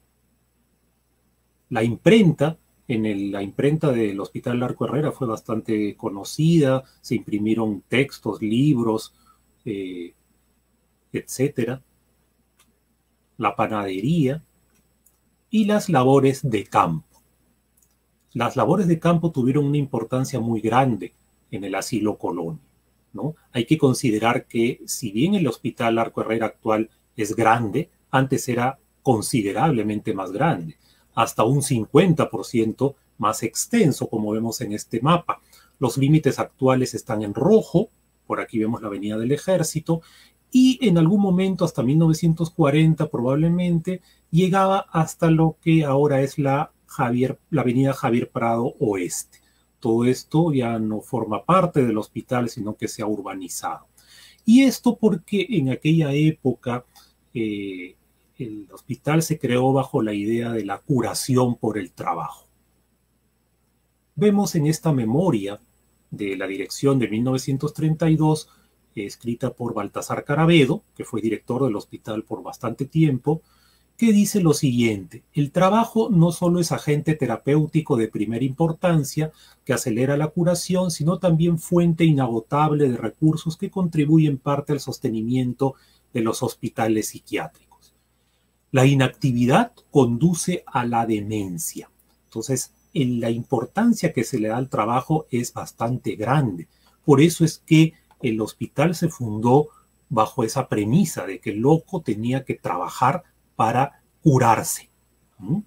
la imprenta, en el, la imprenta del Hospital Larco Herrera fue bastante conocida, se imprimieron textos, libros, eh, etcétera. La panadería y las labores de campo. Las labores de campo tuvieron una importancia muy grande en el asilo Colonia, ¿no? Hay que considerar que si bien el Hospital Larco Herrera actual es grande, antes era considerablemente más grande, hasta un cincuenta por ciento más extenso, como vemos en este mapa. Los límites actuales están en rojo, por aquí vemos la Avenida del Ejército, y en algún momento, hasta mil novecientos cuarenta probablemente, llegaba hasta lo que ahora es la, Javier, la Avenida Javier Prado Oeste. Todo esto ya no forma parte del hospital, sino que se ha urbanizado. Y esto porque en aquella época eh, el hospital se creó bajo la idea de la curación por el trabajo. Vemos en esta memoria de la dirección de mil novecientos treinta y dos, eh, escrita por Baltasar Carabedo, que fue director del hospital por bastante tiempo, que dice lo siguiente: el trabajo no solo es agente terapéutico de primera importancia que acelera la curación, sino también fuente inagotable de recursos que contribuyen en parte al sostenimiento de los hospitales psiquiátricos. La inactividad conduce a la demencia. Entonces, en la importancia que se le da al trabajo es bastante grande. Por eso es que el hospital se fundó bajo esa premisa de que el loco tenía que trabajar para curarse. ¿Mm?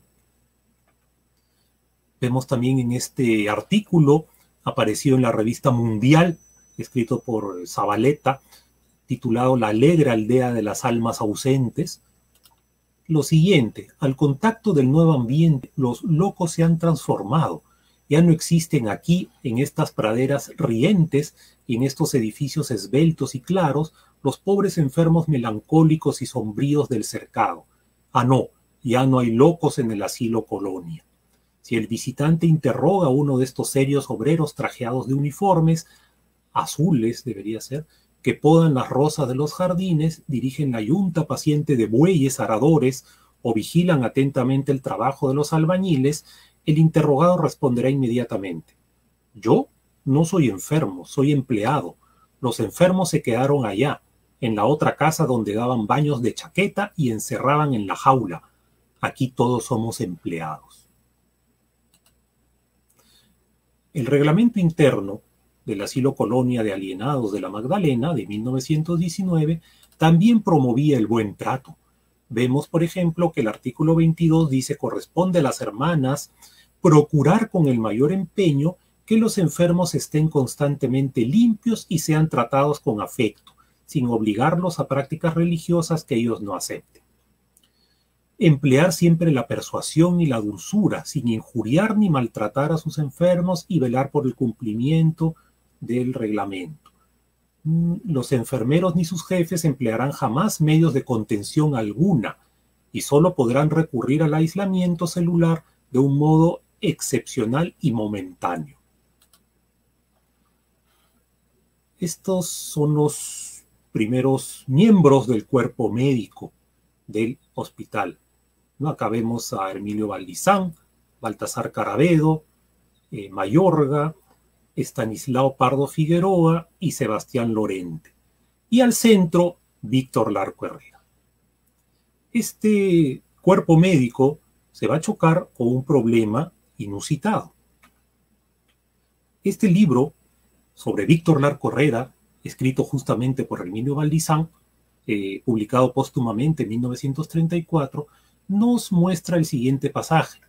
Vemos también en este artículo, apareció en la revista Mundial, escrito por Zabaleta, titulado La alegre aldea de las almas ausentes, lo siguiente: al contacto del nuevo ambiente, los locos se han transformado. Ya no existen aquí, en estas praderas rientes y en estos edificios esbeltos y claros, los pobres enfermos melancólicos y sombríos del cercado. Ah, no, ya no hay locos en el asilo Colonia. Si el visitante interroga a uno de estos serios obreros trajeados de uniformes, azules debería ser, que podan las rosas de los jardines, dirigen la yunta paciente de bueyes aradores o vigilan atentamente el trabajo de los albañiles, el interrogado responderá inmediatamente: yo no soy enfermo, soy empleado. Los enfermos se quedaron allá, en la otra casa donde daban baños de chaqueta y encerraban en la jaula. Aquí todos somos empleados. El reglamento interno del Asilo Colonia de Alienados de la Magdalena de mil novecientos diecinueve también promovía el buen trato. Vemos, por ejemplo, que el artículo veintidós dice: corresponde a las hermanas procurar con el mayor empeño que los enfermos estén constantemente limpios y sean tratados con afecto, sin obligarlos a prácticas religiosas que ellos no acepten. Emplear siempre la persuasión y la dulzura, sin injuriar ni maltratar a sus enfermos, y velar por el cumplimiento del reglamento. Los enfermeros ni sus jefes emplearán jamás medios de contención alguna y solo podrán recurrir al aislamiento celular de un modo excepcional y momentáneo. Estos son los primeros miembros del cuerpo médico del hospital, ¿no? Acá vemos a Hermilio Valdizán, Baltasar Carabedo, eh, Mayorga, Estanislao Pardo Figueroa y Sebastián Lorente. Y al centro, Víctor Larco Herrera. Este cuerpo médico se va a chocar con un problema inusitado. Este libro sobre Víctor Larco Herrera, escrito justamente por Hermilio Valdizán, eh, publicado póstumamente en mil novecientos treinta y cuatro, nos muestra el siguiente pasaje.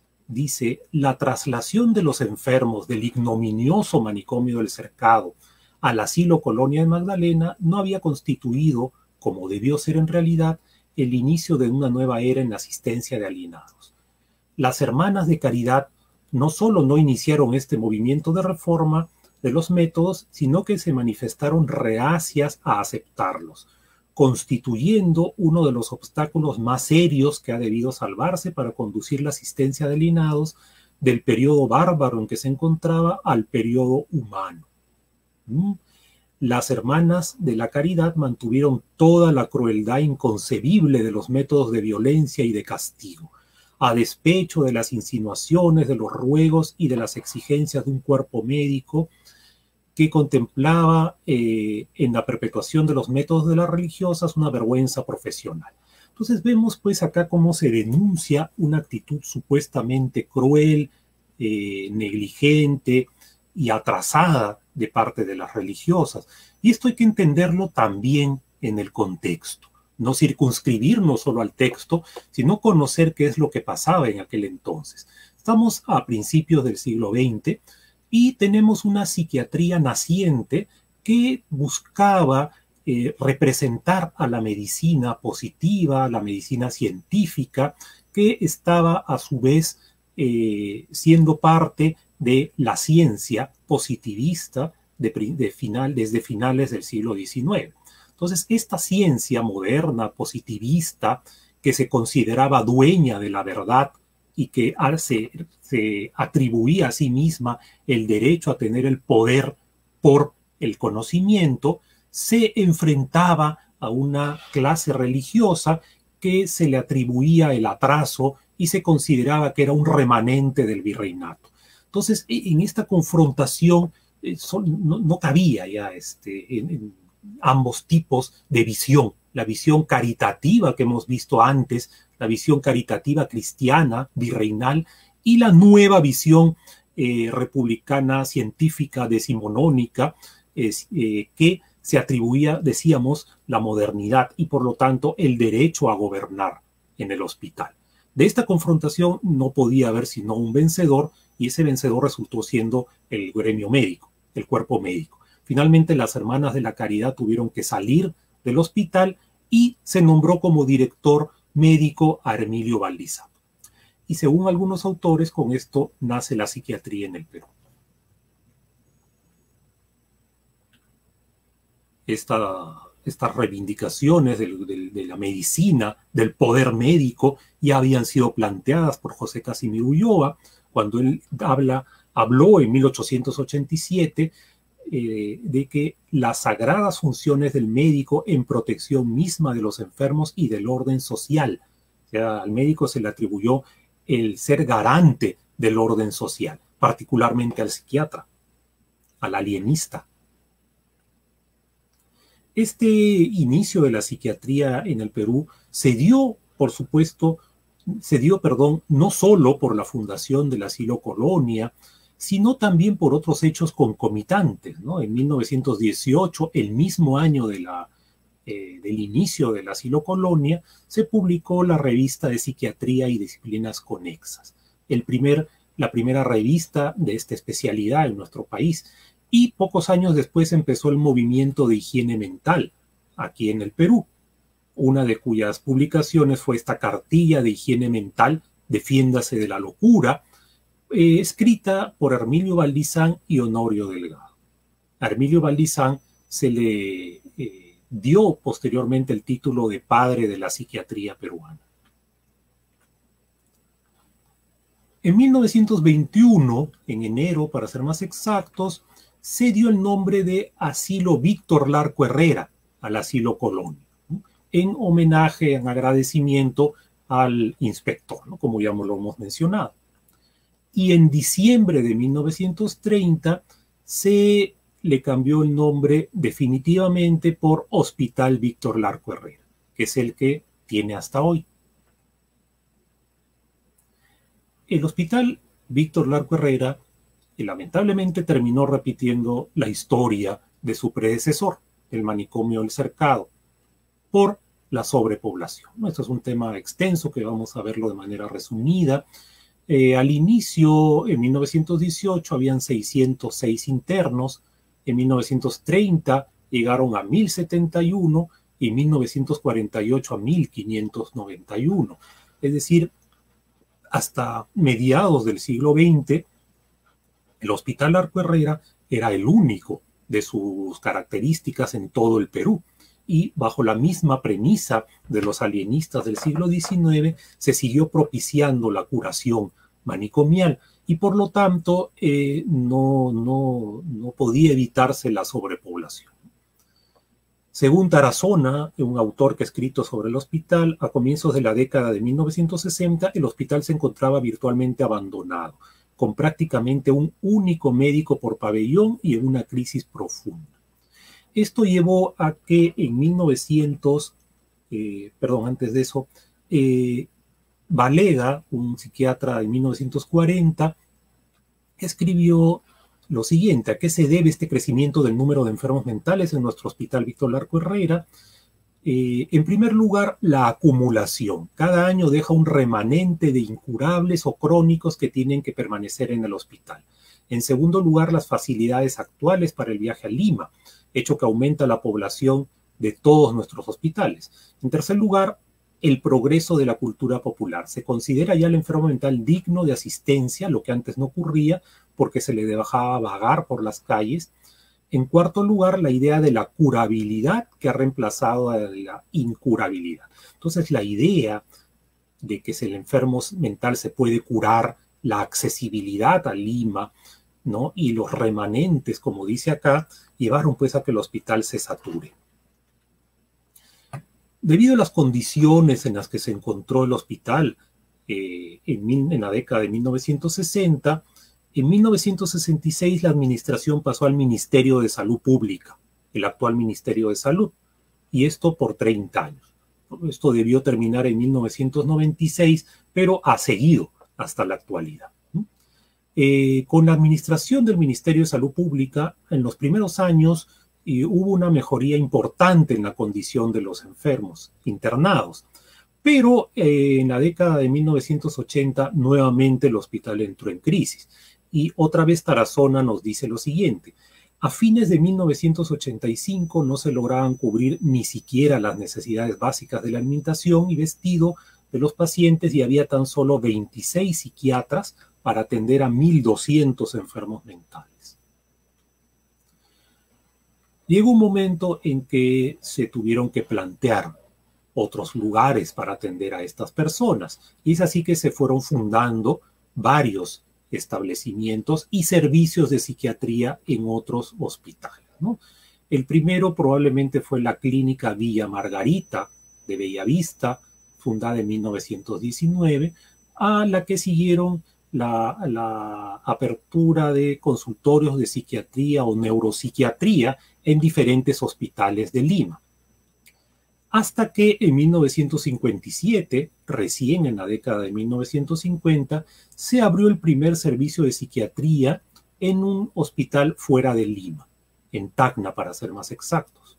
Dice: la traslación de los enfermos del ignominioso manicomio del Cercado al asilo Colonia de Magdalena no había constituido, como debió ser en realidad, el inicio de una nueva era en la asistencia de alienados. Las hermanas de caridad no solo no iniciaron este movimiento de reforma de los métodos, sino que se manifestaron reacias a aceptarlos, constituyendo uno de los obstáculos más serios que ha debido salvarse para conducir la asistencia de alienados del periodo bárbaro en que se encontraba al periodo humano. ¿Mm? Las hermanas de la caridad mantuvieron toda la crueldad inconcebible de los métodos de violencia y de castigo, a despecho de las insinuaciones, de los ruegos y de las exigencias de un cuerpo médico que contemplaba eh, en la perpetuación de los métodos de las religiosas una vergüenza profesional. Entonces vemos pues acá cómo se denuncia una actitud supuestamente cruel, eh, negligente y atrasada de parte de las religiosas. Y esto hay que entenderlo también en el contexto. No circunscribirnos solo al texto, sino conocer qué es lo que pasaba en aquel entonces. Estamos a principios del siglo veinte y tenemos una psiquiatría naciente que buscaba eh, representar a la medicina positiva, a la medicina científica, que estaba a su vez eh, siendo parte de la ciencia positivista de, de final, desde finales del siglo diecinueve. Entonces, esta ciencia moderna, positivista, que se consideraba dueña de la verdad y que se, se atribuía a sí misma el derecho a tener el poder por el conocimiento, se enfrentaba a una clase religiosa que se le atribuía el atraso y se consideraba que era un remanente del virreinato. Entonces, en esta confrontación no, no cabía ya este, en, en ambos tipos de visión, la visión caritativa que hemos visto antes, la visión caritativa cristiana, virreinal, y la nueva visión eh, republicana, científica, decimonónica, eh, eh, que se atribuía, decíamos, la modernidad y por lo tanto el derecho a gobernar en el hospital. De esta confrontación no podía haber sino un vencedor, y ese vencedor resultó siendo el gremio médico, el cuerpo médico. Finalmente, las Hermanas de la Caridad tuvieron que salir del hospital y se nombró como director médico a Hermilio Valdizán. Y según algunos autores, con esto nace la psiquiatría en el Perú. Esta, estas reivindicaciones de, de, de la medicina, del poder médico, ya habían sido planteadas por José Casimiro Ulloa, cuando él habla, habló en mil ochocientos ochenta y siete eh, de que las sagradas funciones del médico en protección misma de los enfermos y del orden social. O sea, al médico se le atribuyó el ser garante del orden social, particularmente al psiquiatra, al alienista. Este inicio de la psiquiatría en el Perú se dio, por supuesto, se dio, perdón, no solo por la fundación del Asilo Colonia, sino también por otros hechos concomitantes, ¿no? En mil novecientos dieciocho, el mismo año de la, eh, del inicio del Asilo Colonia, se publicó la revista de Psiquiatría y Disciplinas Conexas, el primer, la primera revista de esta especialidad en nuestro país. Y pocos años después empezó el movimiento de higiene mental aquí en el Perú, una de cuyas publicaciones fue esta cartilla de higiene mental, Defiéndase de la locura, eh, escrita por Hermilio Valdizán y Honorio Delgado. A Hermilio Valdizán se le eh, dio posteriormente el título de padre de la psiquiatría peruana. En mil novecientos veintiuno, en enero para ser más exactos, se dio el nombre de Asilo Víctor Larco Herrera al Asilo Colonia, ¿no? En homenaje, en agradecimiento al inspector, ¿no? Como ya lo hemos mencionado. Y en diciembre de mil novecientos treinta se le cambió el nombre definitivamente por Hospital Víctor Larco Herrera, que es el que tiene hasta hoy. El Hospital Víctor Larco Herrera y lamentablemente terminó repitiendo la historia de su predecesor, el manicomio El Cercado, por la sobrepoblación. Esto es un tema extenso que vamos a verlo de manera resumida. Eh, al inicio, en mil novecientos dieciocho, habían seiscientos seis internos, en mil novecientos treinta llegaron a mil setenta y uno y en mil novecientos cuarenta y ocho a mil quinientos noventa y uno. Es decir, hasta mediados del siglo veinte, el Hospital Larco Herrera era el único de sus características en todo el Perú, y bajo la misma premisa de los alienistas del siglo diecinueve se siguió propiciando la curación manicomial y por lo tanto eh, no, no, no podía evitarse la sobrepoblación. Según Tarazona, un autor que ha escrito sobre el hospital, a comienzos de la década de mil novecientos sesenta el hospital se encontraba virtualmente abandonado, con prácticamente un único médico por pabellón y en una crisis profunda. Esto llevó a que en mil novecientos, eh, perdón, antes de eso, eh, Valega, un psiquiatra de mil novecientos cuarenta, escribió lo siguiente: ¿a qué se debe este crecimiento del número de enfermos mentales en nuestro Hospital Víctor Larco Herrera? Eh, en primer lugar, la acumulación. Cada año deja un remanente de incurables o crónicos que tienen que permanecer en el hospital. En segundo lugar, las facilidades actuales para el viaje a Lima, hecho que aumenta la población de todos nuestros hospitales. En tercer lugar, el progreso de la cultura popular. Se considera ya el enfermo mental digno de asistencia, lo que antes no ocurría porque se le dejaba vagar por las calles. En cuarto lugar, la idea de la curabilidad que ha reemplazado a la incurabilidad. Entonces, la idea de que si el enfermo mental se puede curar, la accesibilidad a Lima, ¿no? Y los remanentes, como dice acá, llevaron pues a que el hospital se sature. Debido a las condiciones en las que se encontró el hospital eh, en, en la década de mil novecientos sesenta, en mil novecientos sesenta y seis la administración pasó al Ministerio de Salud Pública, el actual Ministerio de Salud, y esto por treinta años. Esto debió terminar en mil novecientos noventa y seis, pero ha seguido hasta la actualidad. Eh, con la administración del Ministerio de Salud Pública, en los primeros años eh, hubo una mejoría importante en la condición de los enfermos internados, pero eh, en la década de mil novecientos ochenta nuevamente el hospital entró en crisis. Y otra vez Tarazona nos dice lo siguiente: A fines de mil novecientos ochenta y cinco no se lograban cubrir ni siquiera las necesidades básicas de la alimentación y vestido de los pacientes y había tan solo veintiséis psiquiatras para atender a mil doscientos enfermos mentales. Llegó un momento en que se tuvieron que plantear otros lugares para atender a estas personas y es así que se fueron fundando varios establecimientos y servicios de psiquiatría en otros hospitales, ¿no? El primero probablemente fue la Clínica Villa Margarita de Bellavista, fundada en mil novecientos diecinueve, a la que siguieron la, la apertura de consultorios de psiquiatría o neuropsiquiatría en diferentes hospitales de Lima. Hasta que en mil novecientos cincuenta y siete, recién en la década de mil novecientos cincuenta, se abrió el primer servicio de psiquiatría en un hospital fuera de Lima, en Tacna para ser más exactos.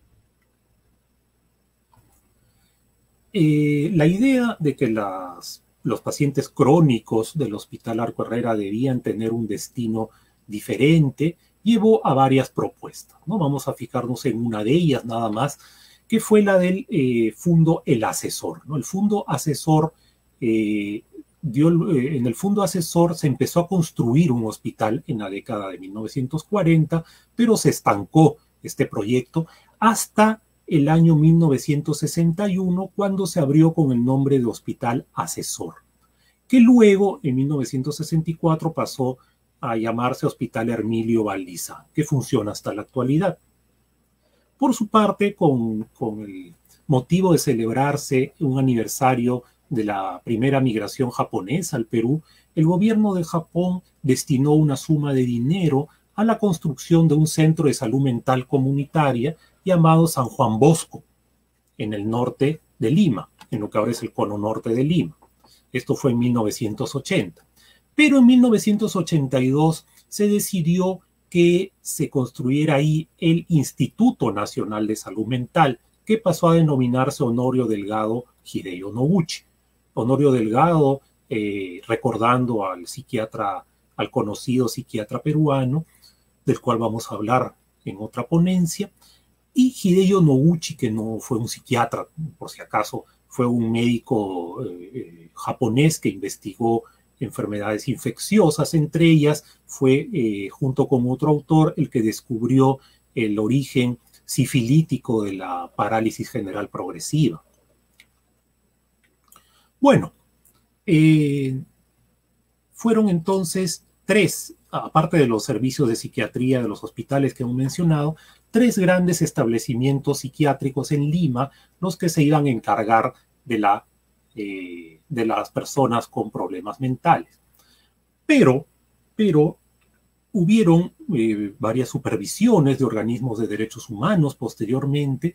Eh, la idea de que las, los pacientes crónicos del Hospital Arco Herrera debían tener un destino diferente llevó a varias propuestas, ¿no? Vamos a fijarnos en una de ellas nada más, que fue la del eh, Fondo El Asesor, ¿no? El Fondo Asesor, eh, dio, eh, en el Fondo Asesor se empezó a construir un hospital en la década de mil novecientos cuarenta, pero se estancó este proyecto hasta el año mil novecientos sesenta y uno, cuando se abrió con el nombre de Hospital Asesor, que luego, en mil novecientos sesenta y cuatro, pasó a llamarse Hospital Hermilio Valdizán, que funciona hasta la actualidad. Por su parte, con, con el motivo de celebrarse un aniversario de la primera migración japonesa al Perú, el gobierno de Japón destinó una suma de dinero a la construcción de un centro de salud mental comunitaria llamado San Juan Bosco, en el norte de Lima, en lo que ahora es el cono norte de Lima. Esto fue en mil novecientos ochenta. Pero en mil novecientos ochenta y dos se decidió que se construyera ahí el Instituto Nacional de Salud Mental, que pasó a denominarse Honorio Delgado Hideo Noguchi. Honorio Delgado, eh, recordando al psiquiatra, al conocido psiquiatra peruano, del cual vamos a hablar en otra ponencia, y Hideo Noguchi, que no fue un psiquiatra, por si acaso, fue un médico eh, japonés que investigó enfermedades infecciosas. Entre ellas fue, eh, junto con otro autor, el que descubrió el origen sifilítico de la parálisis general progresiva. Bueno, eh, fueron entonces tres, aparte de los servicios de psiquiatría de los hospitales que hemos mencionado, tres grandes establecimientos psiquiátricos en Lima los que se iban a encargar de la eh, de las personas con problemas mentales. Pero, pero hubieron eh, varias supervisiones de organismos de derechos humanos posteriormente,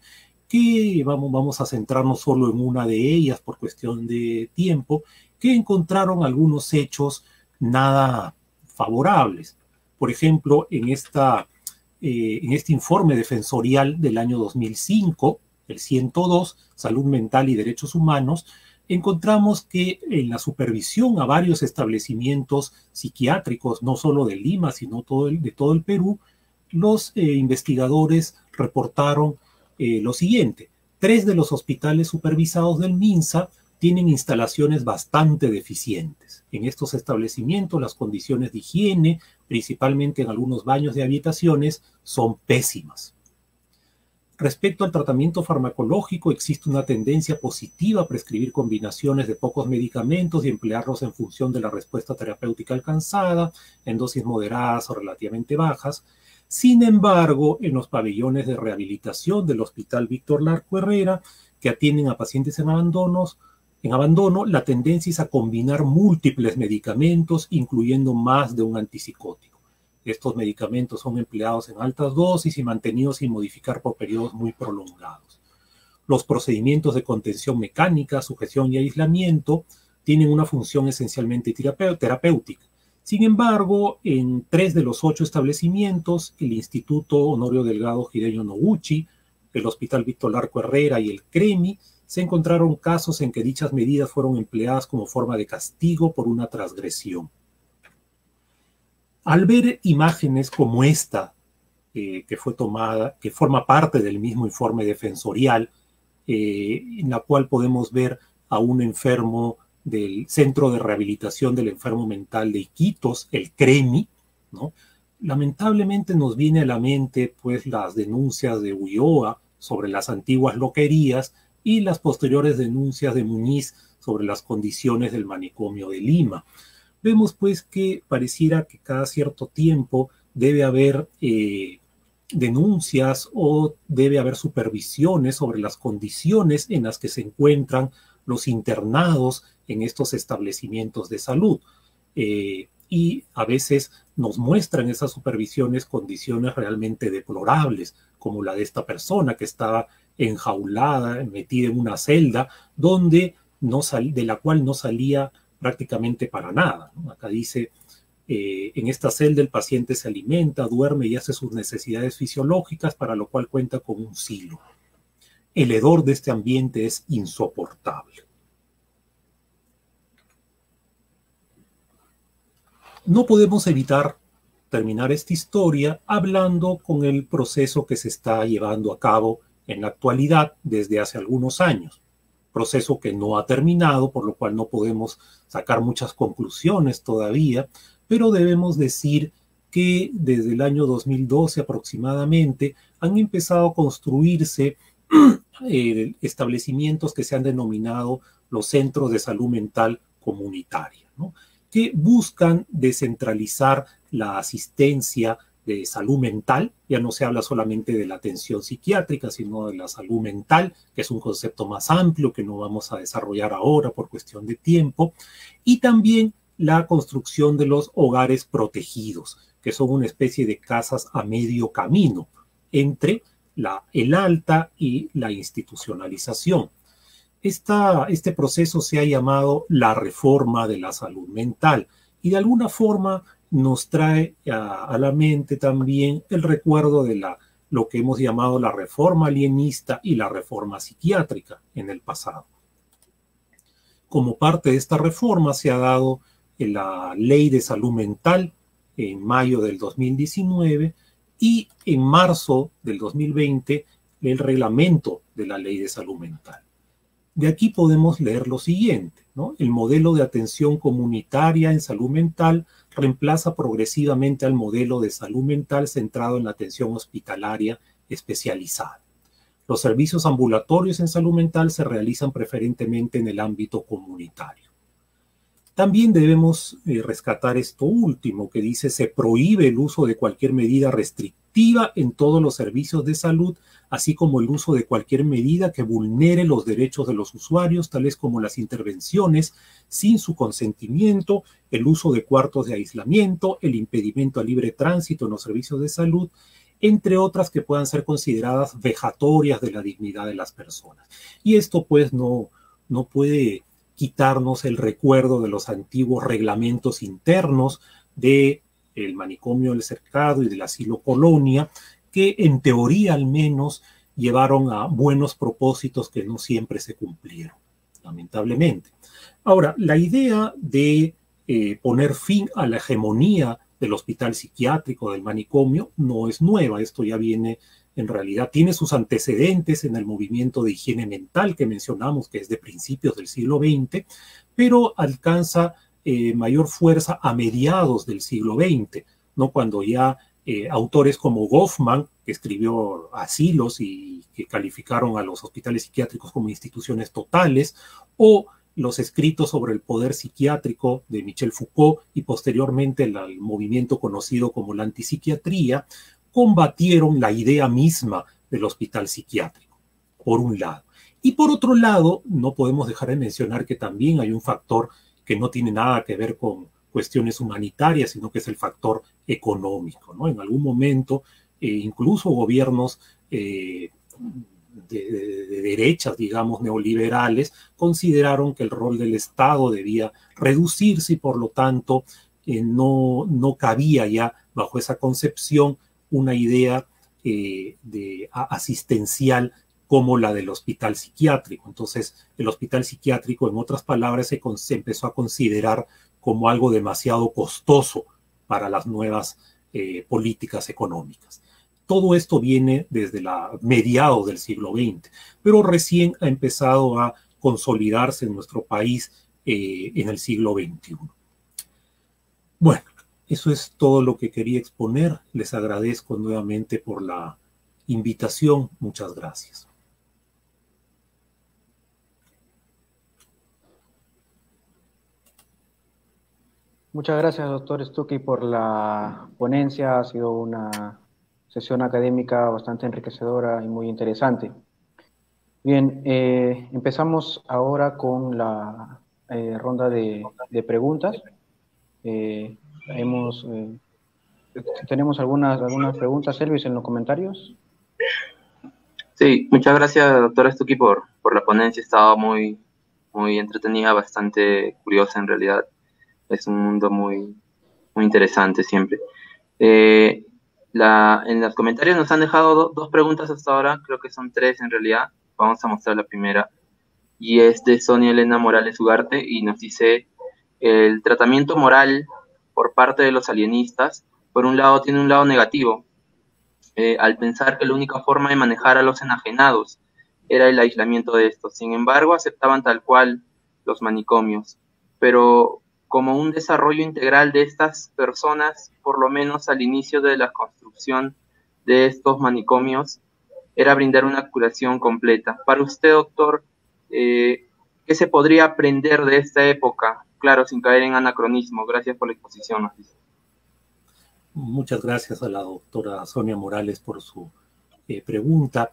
que vamos, vamos a centrarnos solo en una de ellas por cuestión de tiempo, que encontraron algunos hechos nada favorables. Por ejemplo, en, esta, eh, en este informe defensorial del año dos mil cinco, el ciento dos, Salud Mental y Derechos Humanos, encontramos que en la supervisión a varios establecimientos psiquiátricos, no solo de Lima, sino todo el, de todo el Perú, los eh, investigadores reportaron eh, lo siguiente. Tres de los hospitales supervisados del MINSA tienen instalaciones bastante deficientes. En estos establecimientos las condiciones de higiene, principalmente en algunos baños de habitaciones, son pésimas. Respecto al tratamiento farmacológico, existe una tendencia positiva a prescribir combinaciones de pocos medicamentos y emplearlos en función de la respuesta terapéutica alcanzada, en dosis moderadas o relativamente bajas. Sin embargo, en los pabellones de rehabilitación del Hospital Víctor Larco Herrera, que atienden a pacientes en abandonos, en abandono, la tendencia es a combinar múltiples medicamentos, incluyendo más de un antipsicótico. Estos medicamentos son empleados en altas dosis y mantenidos sin modificar por periodos muy prolongados. Los procedimientos de contención mecánica, sujeción y aislamiento tienen una función esencialmente terapéutica. Sin embargo, en tres de los ocho establecimientos, el Instituto Honorio Delgado Hideo Noguchi, el Hospital Víctor Larco Herrera y el CREMI, se encontraron casos en que dichas medidas fueron empleadas como forma de castigo por una transgresión. Al ver imágenes como esta eh, que fue tomada, que forma parte del mismo informe defensorial, eh, en la cual podemos ver a un enfermo del Centro de Rehabilitación del Enfermo Mental de Iquitos, el CREMI, ¿no? Lamentablemente nos viene a la mente pues las denuncias de Ulloa sobre las antiguas loquerías y las posteriores denuncias de Muñiz sobre las condiciones del manicomio de Lima. Vemos pues que pareciera que cada cierto tiempo debe haber eh, denuncias o debe haber supervisiones sobre las condiciones en las que se encuentran los internados en estos establecimientos de salud. Eh, y a veces nos muestran esas supervisiones condiciones realmente deplorables, como la de esta persona que estaba enjaulada, metida en una celda, donde no sal, de la cual no salía prácticamente para nada, ¿no? Acá dice, eh, en esta celda el paciente se alimenta, duerme y hace sus necesidades fisiológicas, para lo cual cuenta con un silo. El hedor de este ambiente es insoportable. No podemos evitar terminar esta historia hablando con el proceso que se está llevando a cabo en la actualidad desde hace algunos años. Proceso que no ha terminado, por lo cual no podemos sacar muchas conclusiones todavía, pero debemos decir que desde el año dos mil doce aproximadamente han empezado a construirse eh, establecimientos que se han denominado los centros de salud mental comunitaria, ¿no? Que buscan descentralizar la asistencia de salud mental. Ya no se habla solamente de la atención psiquiátrica, sino de la salud mental, que es un concepto más amplio que no vamos a desarrollar ahora por cuestión de tiempo, y también la construcción de los hogares protegidos, que son una especie de casas a medio camino entre la, el alta y la institucionalización. Esta, este proceso se ha llamado la reforma de la salud mental y de alguna forma nos trae a, a la mente también el recuerdo de la, lo que hemos llamado la reforma alienista y la reforma psiquiátrica en el pasado. Como parte de esta reforma se ha dado la Ley de Salud Mental en mayo del dos mil diecinueve y en marzo del dos mil veinte el reglamento de la Ley de Salud Mental. De aquí podemos leer lo siguiente, ¿no? El modelo de atención comunitaria en salud mental reemplaza progresivamente al modelo de salud mental centrado en la atención hospitalaria especializada. Los servicios ambulatorios en salud mental se realizan preferentemente en el ámbito comunitario. También debemos eh, rescatar esto último que dice: se prohíbe el uso de cualquier medida restrictiva en todos los servicios de salud, así como el uso de cualquier medida que vulnere los derechos de los usuarios, tales como las intervenciones sin su consentimiento, el uso de cuartos de aislamiento, el impedimento al libre tránsito en los servicios de salud, entre otras que puedan ser consideradas vejatorias de la dignidad de las personas. Y esto pues no, no puede quitarnos el recuerdo de los antiguos reglamentos internos del manicomio del Cercado y del asilo Colonia, que en teoría al menos llevaron a buenos propósitos que no siempre se cumplieron, lamentablemente. Ahora, la idea de eh, poner fin a la hegemonía del hospital psiquiátrico, del manicomio, no es nueva. Esto ya viene, en realidad, tiene sus antecedentes en el movimiento de higiene mental que mencionamos, que es de principios del siglo veinte, pero alcanza eh, mayor fuerza a mediados del siglo veinte, ¿no? Cuando ya eh, autores como Goffman, que escribió Asilos y que calificaron a los hospitales psiquiátricos como instituciones totales, o los escritos sobre el poder psiquiátrico de Michel Foucault y posteriormente el, el movimiento conocido como la antipsiquiatría, combatieron la idea misma del hospital psiquiátrico, por un lado. Y por otro lado, no podemos dejar de mencionar que también hay un factor que no tiene nada que ver con cuestiones humanitarias, sino que es el factor económico, ¿no? En algún momento, eh, incluso gobiernos eh, de, de, de derechas, digamos, neoliberales, consideraron que el rol del Estado debía reducirse y por lo tanto eh, no, no cabía ya bajo esa concepción una idea eh, de, a, asistencial como la del hospital psiquiátrico. Entonces, el hospital psiquiátrico, en otras palabras, se, con, se empezó a considerar como algo demasiado costoso para las nuevas eh, políticas económicas. todo esto viene desde la mediados del siglo veinte, pero recién ha empezado a consolidarse en nuestro país eh, en el siglo veintiuno. Bueno, eso es todo lo que quería exponer. Les agradezco nuevamente por la invitación. Muchas gracias. Muchas gracias, doctor Stucky, por la ponencia. Ha sido una sesión académica bastante enriquecedora y muy interesante. Bien, eh, empezamos ahora con la eh, ronda de, de preguntas. Eh, hemos, eh, ¿Tenemos algunas, algunas preguntas, Elvis, en los comentarios? Sí, muchas gracias, doctor Stucky, por, por la ponencia. Estaba muy, muy entretenida, bastante curiosa en realidad. Es un mundo muy, muy interesante siempre. Eh, la, en los comentarios nos han dejado do, dos preguntas hasta ahora, creo que son tres en realidad. Vamos a mostrar la primera. Y es de Sonia Elena Morales Ugarte y nos dice: el tratamiento moral por parte de los alienistas, por un lado, tiene un lado negativo, eh, al pensar que la única forma de manejar a los enajenados era el aislamiento de estos. Sin embargo, aceptaban tal cual los manicomios, pero como un desarrollo integral de estas personas, por lo menos al inicio de la construcción de estos manicomios, era brindar una curación completa. Para usted, doctor, eh, ¿qué se podría aprender de esta época? Claro, sin caer en anacronismo. Gracias por la exposición. Muchas gracias a la doctora Sonia Morales por su eh, pregunta.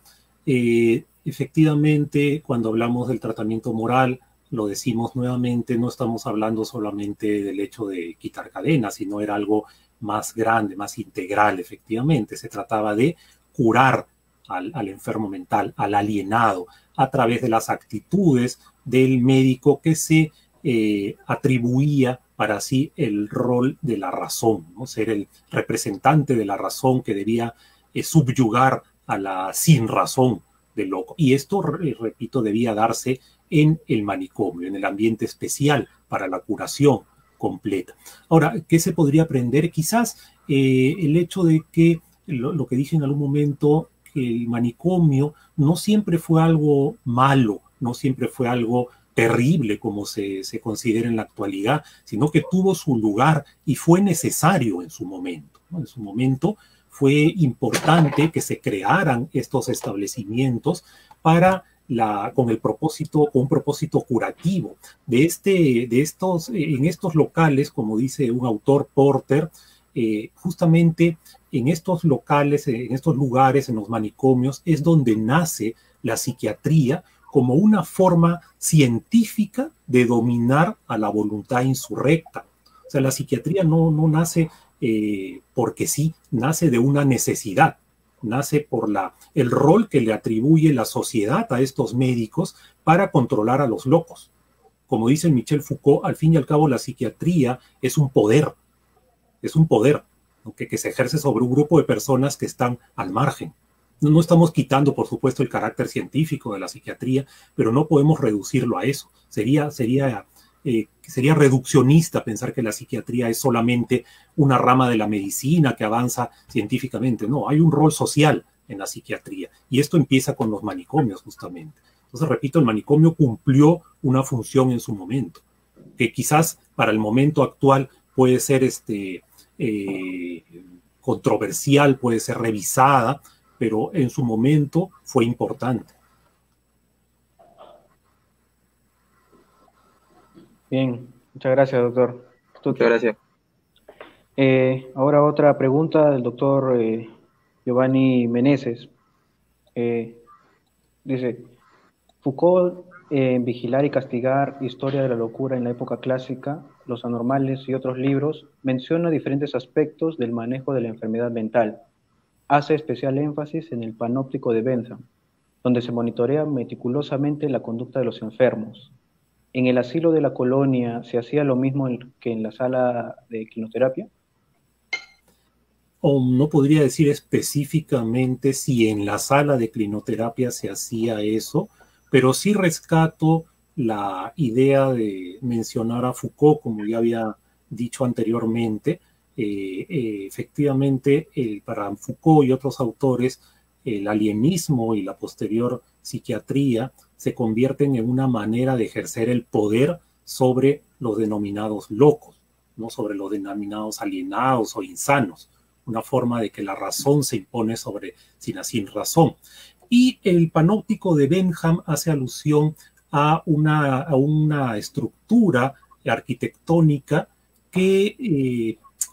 Eh, efectivamente, cuando hablamos del tratamiento moral, lo decimos nuevamente, no estamos hablando solamente del hecho de quitar cadenas, sino era algo más grande, más integral, efectivamente. Se trataba de curar al, al enfermo mental, al alienado, a través de las actitudes del médico que se eh, atribuía para sí el rol de la razón, ¿no? Ser el representante de la razón que debía eh, subyugar a la sin razón del loco. Y esto, repito, debía darse en el manicomio, en el ambiente especial para la curación completa. Ahora, ¿qué se podría aprender? Quizás eh, el hecho de que, lo, lo que dije en algún momento, que el manicomio no siempre fue algo malo, no siempre fue algo terrible como se, se considera en la actualidad, sino que tuvo su lugar y fue necesario en su momento, ¿no? En su momento fue importante que se crearan estos establecimientos para la, con el propósito, con un propósito curativo. De este, de estos, en estos locales, como dice un autor, Porter, eh, justamente en estos locales, en estos lugares, en los manicomios, es donde nace la psiquiatría como una forma científica de dominar a la voluntad insurrecta. O sea, la psiquiatría no, no nace eh, porque sí, nace de una necesidad, nace por la, el rol que le atribuye la sociedad a estos médicos para controlar a los locos. Como dice Michel Foucault, al fin y al cabo la psiquiatría es un poder, es un poder, ¿no? que, que se ejerce sobre un grupo de personas que están al margen. No, no estamos quitando, por supuesto, el carácter científico de la psiquiatría, pero no podemos reducirlo a eso. Sería, sería, eh, sería reduccionista pensar que la psiquiatría es solamente una rama de la medicina que avanza científicamente. No, hay un rol social en la psiquiatría y esto empieza con los manicomios justamente. Entonces, repito, el manicomio cumplió una función en su momento, que quizás para el momento actual puede ser este, eh, controversial, puede ser revisada, pero en su momento fue importante. Bien, muchas gracias, doctor. Muchas gracias. Eh, ahora otra pregunta del doctor eh, Giovanni Meneses. Eh, dice, Foucault, eh, en Vigilar y Castigar, Historia de la Locura en la Época Clásica, Los Anormales y otros libros, menciona diferentes aspectos del manejo de la enfermedad mental. Hace especial énfasis en el panóptico de Bentham, donde se monitorea meticulosamente la conducta de los enfermos. ¿En el asilo de la colonia se hacía lo mismo que en la sala de quimioterapia? O no podría decir específicamente si en la sala de clinoterapia se hacía eso, pero sí rescato la idea de mencionar a Foucault, como ya había dicho anteriormente, eh, eh, efectivamente, el, para Foucault y otros autores, el alienismo y la posterior psiquiatría se convierten en una manera de ejercer el poder sobre los denominados locos, ¿no? Sobre los denominados alienados o insanos, una forma de que la razón se impone sobre sin, sin razón. Y el panóptico de Bentham hace alusión a una, a una estructura arquitectónica que eh,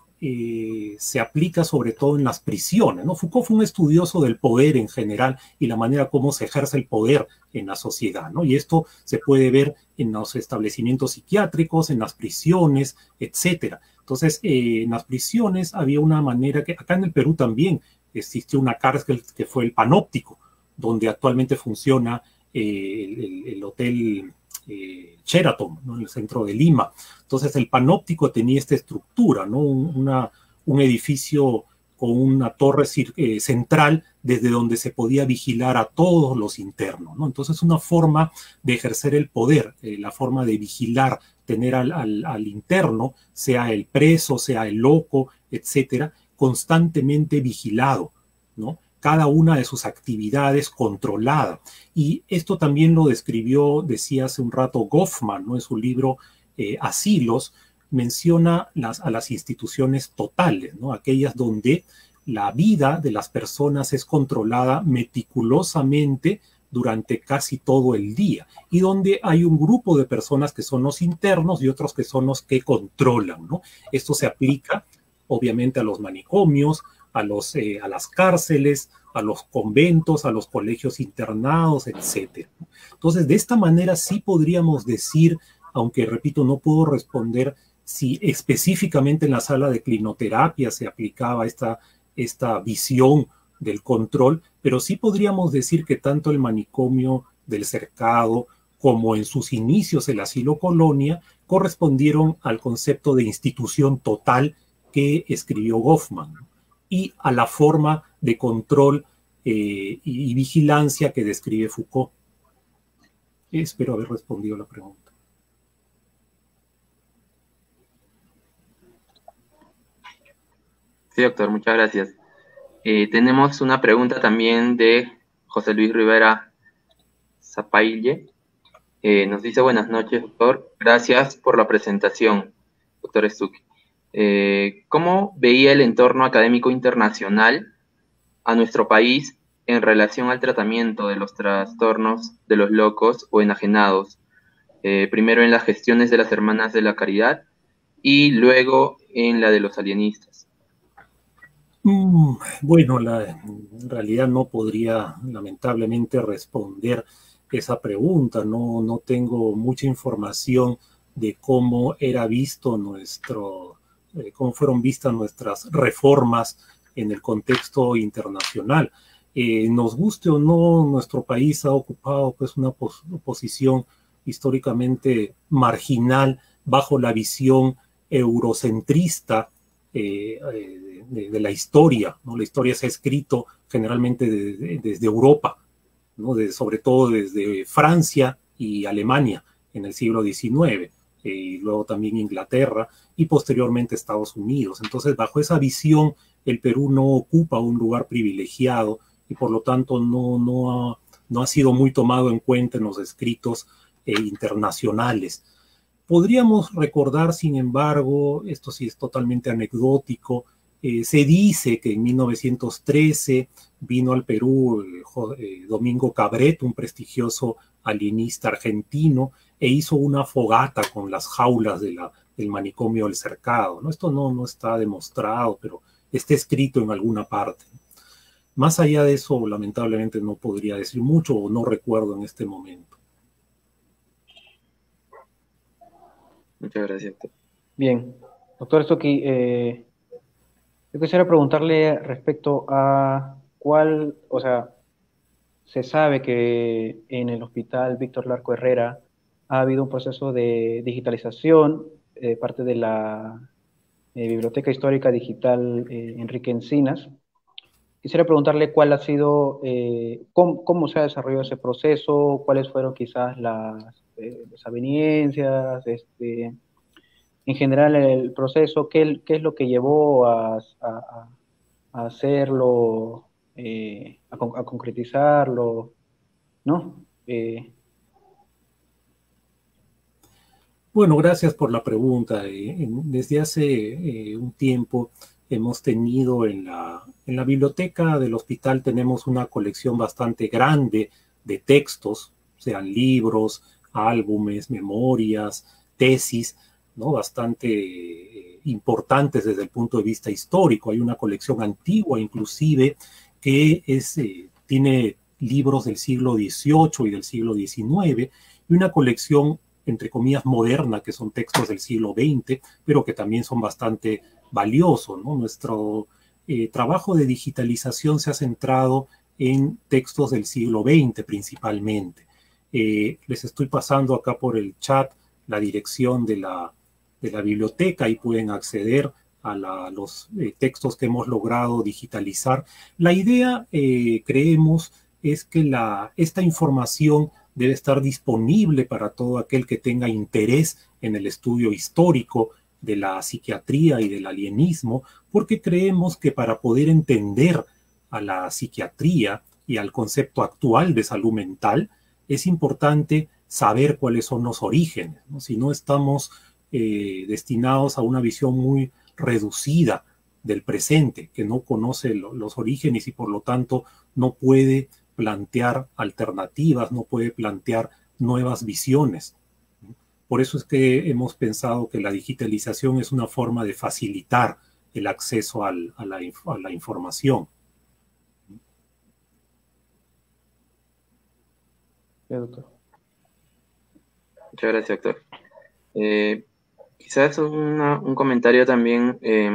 eh, se aplica sobre todo en las prisiones, ¿no? Foucault fue un estudioso del poder en general y la manera como se ejerce el poder en la sociedad, ¿no? Y esto se puede ver en los establecimientos psiquiátricos, en las prisiones, etcétera. Entonces, eh, en las prisiones había una manera que, acá en el Perú también existió una cárcel que fue el Panóptico, donde actualmente funciona eh, el, el hotel eh, Sheraton, ¿no? En el centro de Lima. Entonces el Panóptico tenía esta estructura, ¿no? Un, una, un edificio con una torre eh, central desde donde se podía vigilar a todos los internos, ¿no? Entonces una forma de ejercer el poder, eh, la forma de vigilar, tener al, al, al interno, sea el preso, sea el loco, etcétera, constantemente vigilado, ¿no? Cada una de sus actividades controlada. Y esto también lo describió, decía hace un rato, Goffman, ¿no? En su libro eh, Asilos, menciona las, a las instituciones totales, ¿no? Aquellas donde la vida de las personas es controlada meticulosamente durante casi todo el día y donde hay un grupo de personas que son los internos y otros que son los que controlan, ¿no? Esto se aplica obviamente a los manicomios, a, los, eh, a las cárceles, a los conventos, a los colegios internados, etcétera. Entonces, de esta manera sí podríamos decir, aunque repito, no puedo responder si específicamente en la sala de clinoterapia se aplicaba esta, esta visión del control, pero sí podríamos decir que tanto el manicomio del Cercado como en sus inicios el asilo colonia correspondieron al concepto de institución total que escribió Goffman, ¿no? Y a la forma de control eh, y, y vigilancia que describe Foucault. Espero haber respondido la pregunta. Sí, doctor, muchas gracias. Eh, tenemos una pregunta también de José Luis Rivera Zapaille. Eh, nos dice: buenas noches, doctor. Gracias por la presentación, doctor Stucky. Eh, ¿Cómo veía el entorno académico internacional a nuestro país en relación al tratamiento de los trastornos de los locos o enajenados? Eh, primero en las gestiones de las Hermanas de la Caridad y luego en la de los alienistas. Mm, bueno, la, en realidad no podría lamentablemente responder esa pregunta. No, no tengo mucha información de cómo era visto nuestro, eh, cómo fueron vistas nuestras reformas en el contexto internacional. Eh, nos guste o no, nuestro país ha ocupado pues una pos posición históricamente marginal bajo la visión eurocentrista eh, eh, de, de la historia, ¿no? La historia se ha escrito generalmente de, de, desde Europa, ¿no? De, sobre todo desde Francia y Alemania en el siglo diecinueve, eh, y luego también Inglaterra y posteriormente Estados Unidos. Entonces, bajo esa visión, el Perú no ocupa un lugar privilegiado y por lo tanto no, no, ha, no ha sido muy tomado en cuenta en los escritos eh, internacionales. Podríamos recordar, sin embargo, esto sí es totalmente anecdótico, eh, se dice que en mil novecientos trece vino al Perú eh, Domingo Cabret, un prestigioso alienista argentino, e hizo una fogata con las jaulas de la, del manicomio del Cercado, ¿no? Esto no, no está demostrado, pero está escrito en alguna parte. Más allá de eso, lamentablemente no podría decir mucho o no recuerdo en este momento. Muchas gracias, doctor. Bien, doctor Stucky, eh, yo quisiera preguntarle respecto a cuál, o sea, se sabe que en el Hospital Víctor Larco Herrera ha habido un proceso de digitalización, eh, parte de la eh, Biblioteca Histórica Digital eh, Enrique Encinas. Quisiera preguntarle cuál ha sido, eh, cómo, cómo se ha desarrollado ese proceso, cuáles fueron quizás las eh, desavenencias, este, en general el proceso, qué, qué es lo que llevó a, a, a hacerlo, eh, a, a, concretizarlo, ¿no? Eh, Bueno, gracias por la pregunta. Desde hace eh, un tiempo hemos tenido en la, en la biblioteca del hospital, tenemos una colección bastante grande de textos, sean libros, álbumes, memorias, tesis, ¿no? Bastante eh, importantes desde el punto de vista histórico. Hay una colección antigua inclusive que es, eh, tiene libros del siglo dieciocho y del siglo diecinueve, y una colección entre comillas moderna, que son textos del siglo veinte, pero que también son bastante valiosos, ¿no? Nuestro eh, trabajo de digitalización se ha centrado en textos del siglo veinte principalmente. Eh, les estoy pasando acá por el chat la dirección de la, de la biblioteca y pueden acceder a la, los eh, textos que hemos logrado digitalizar. La idea, eh, creemos, es que la, esta información debe estar disponible para todo aquel que tenga interés en el estudio histórico de la psiquiatría y del alienismo, porque creemos que para poder entender a la psiquiatría y al concepto actual de salud mental, es importante saber cuáles son los orígenes, ¿no? Si no, estamos eh, destinados a una visión muy reducida del presente, que no conoce lo, los orígenes y por lo tanto no puede plantear alternativas, no puede plantear nuevas visiones. Por eso es que hemos pensado que la digitalización es una forma de facilitar el acceso al, a, la, a la información. Sí, doctor. Muchas gracias, doctor. Eh, quizás una, un comentario también. Eh,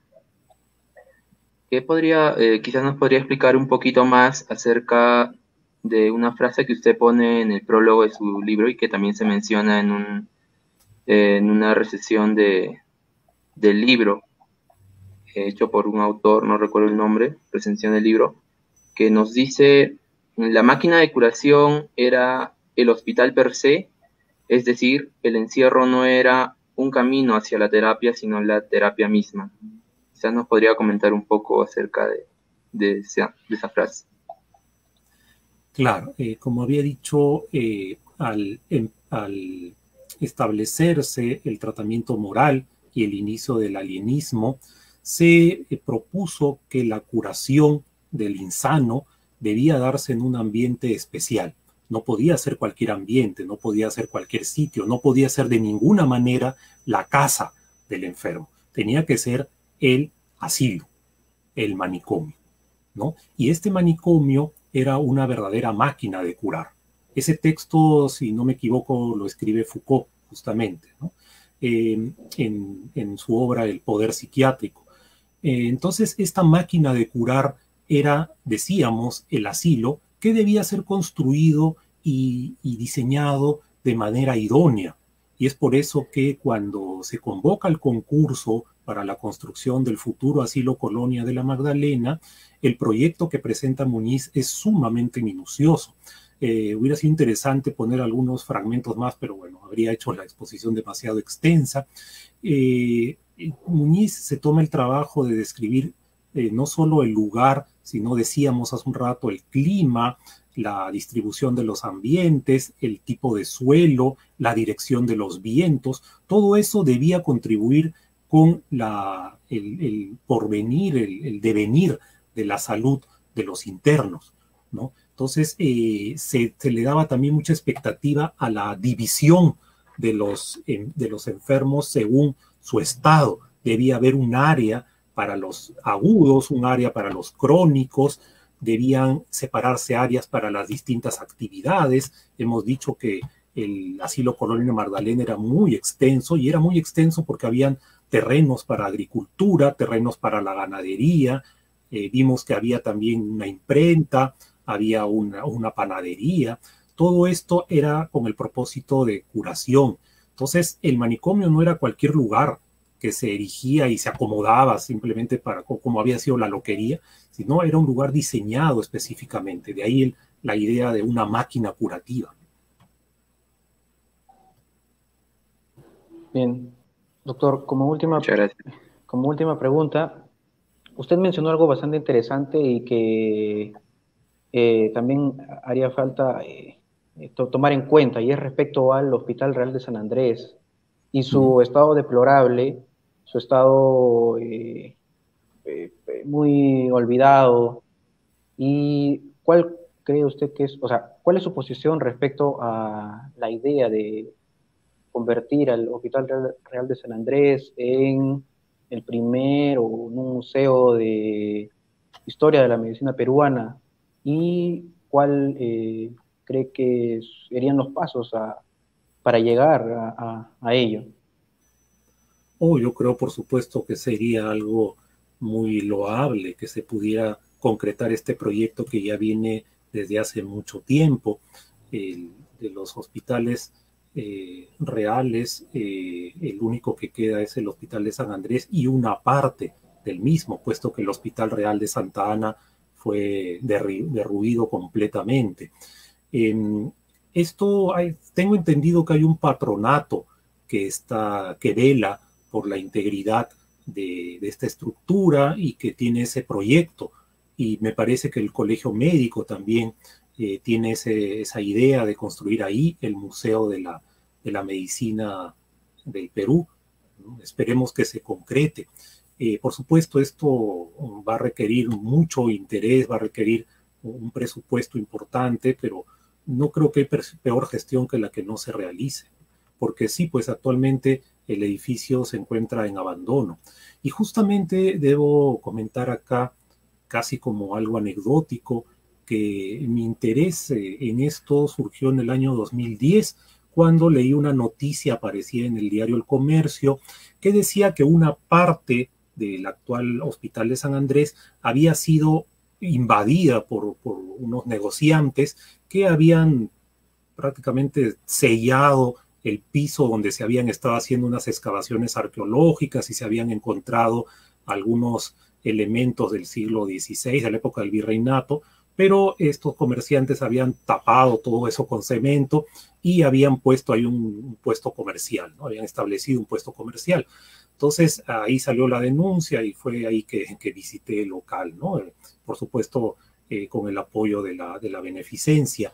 ¿Qué podría, eh, quizás nos podría explicar un poquito más acerca de una frase que usted pone en el prólogo de su libro y que también se menciona en, un, eh, en una recensión de, del libro, hecho por un autor, no recuerdo el nombre, recensión del libro, que nos dice: la máquina de curación era el hospital per se, es decir, el encierro no era un camino hacia la terapia, sino la terapia misma. Quizás nos podría comentar un poco acerca de, de, esa, de esa frase. Claro, eh, como había dicho, eh, al, en, al establecerse el tratamiento moral y el inicio del alienismo, se eh, propuso que la curación del insano debía darse en un ambiente especial. No podía ser cualquier ambiente, no podía ser cualquier sitio, no podía ser de ninguna manera la casa del enfermo. Tenía que ser el asilo, el manicomio, ¿no? Y este manicomio era una verdadera máquina de curar. Ese texto, si no me equivoco, lo escribe Foucault, justamente, ¿no? Eh, en, en su obra El poder psiquiátrico. Eh, entonces, esta máquina de curar era, decíamos, el asilo, que debía ser construido y, y diseñado de manera idónea. Y es por eso que cuando se convoca el concurso para la construcción del futuro asilo colonia de la Magdalena, el proyecto que presenta Muñiz es sumamente minucioso. Eh, hubiera sido interesante poner algunos fragmentos más, pero bueno, habría hecho la exposición demasiado extensa. Eh, Muñiz se toma el trabajo de describir eh, no solo el lugar, sino, decíamos hace un rato, el clima, la distribución de los ambientes, el tipo de suelo, la dirección de los vientos. Todo eso debía contribuir con la, el, el porvenir, el, el devenir de la salud de los internos, ¿no? Entonces, eh, se, se le daba también mucha expectativa a la división de los, eh, de los enfermos según su estado. Debía haber un área para los agudos, un área para los crónicos, debían separarse áreas para las distintas actividades. Hemos dicho que el asilo Colonia Magdalena era muy extenso, y era muy extenso porque habían terrenos para agricultura, terrenos para la ganadería, eh, vimos que había también una imprenta, había una, una panadería. Todo esto era con el propósito de curación. Entonces, el manicomio no era cualquier lugar que se erigía y se acomodaba simplemente para como había sido la loquería, sino era un lugar diseñado específicamente. De ahí el, la idea de una máquina curativa. Bien. Doctor, como última, Muchas gracias. como última pregunta, usted mencionó algo bastante interesante y que eh, también haría falta eh, eh, to- tomar en cuenta, y es respecto al Hospital Real de San Andrés y Ujú. su estado deplorable, su estado eh, eh, eh, muy olvidado. ¿Y cuál cree usted que es, o sea, cuál es su posición respecto a la idea de convertir al Hospital Real, Real de San Andrés en el primer o en un museo de historia de la medicina peruana? ¿Y cuál eh, cree que serían los pasos a, para llegar a, a, a ello? Oh, yo creo, por supuesto, que sería algo muy loable que se pudiera concretar este proyecto que ya viene desde hace mucho tiempo, el, de los hospitales eh, reales. Eh, el único que queda es el Hospital de San Andrés y una parte del mismo, puesto que el Hospital Real de Santa Ana fue derruido completamente. Eh, esto hay, tengo entendido que hay un patronato que está, que vela por la integridad de, de esta estructura y que tiene ese proyecto. Y me parece que el Colegio Médico también eh, tiene ese, esa idea de construir ahí el Museo de la, de la Medicina del Perú. ¿No? Esperemos que se concrete. Eh, por supuesto, esto va a requerir mucho interés, va a requerir un presupuesto importante, pero no creo que hay peor gestión que la que no se realice, porque sí, pues actualmente el edificio se encuentra en abandono. Y justamente debo comentar acá, casi como algo anecdótico, que mi interés en esto surgió en el año dos mil diez, cuando leí una noticia aparecida en el diario El Comercio, que decía que una parte del actual Hospital de San Andrés había sido invadida por, por unos negociantes que habían prácticamente sellado el piso donde se habían estado haciendo unas excavaciones arqueológicas y se habían encontrado algunos elementos del siglo dieciséis, de la época del virreinato, pero estos comerciantes habían tapado todo eso con cemento y habían puesto ahí un, un puesto comercial, ¿no? Habían establecido un puesto comercial. Entonces ahí salió la denuncia y fue ahí que, que visité el local, ¿no? Eh, por supuesto, eh, con el apoyo de la, de la beneficencia.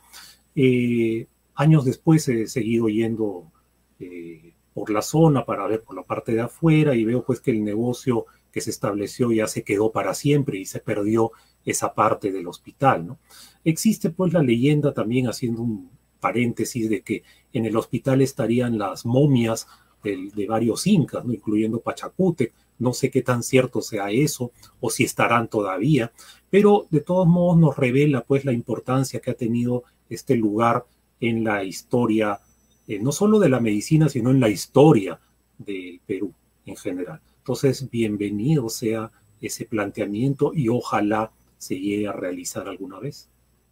Eh, años después he seguido yendo eh, por la zona para ver por la parte de afuera y veo pues que el negocio que se estableció ya se quedó para siempre y se perdió esa parte del hospital, ¿no? Existe pues la leyenda también, haciendo un paréntesis, de que en el hospital estarían las momias de, de varios incas, ¿no? Incluyendo Pachacútec. No sé qué tan cierto sea eso o si estarán todavía, pero de todos modos nos revela pues la importancia que ha tenido este lugar en la historia, eh, no solo de la medicina, sino en la historia del Perú en general. Entonces, bienvenido sea ese planteamiento y ojalá se llegue a realizar alguna vez.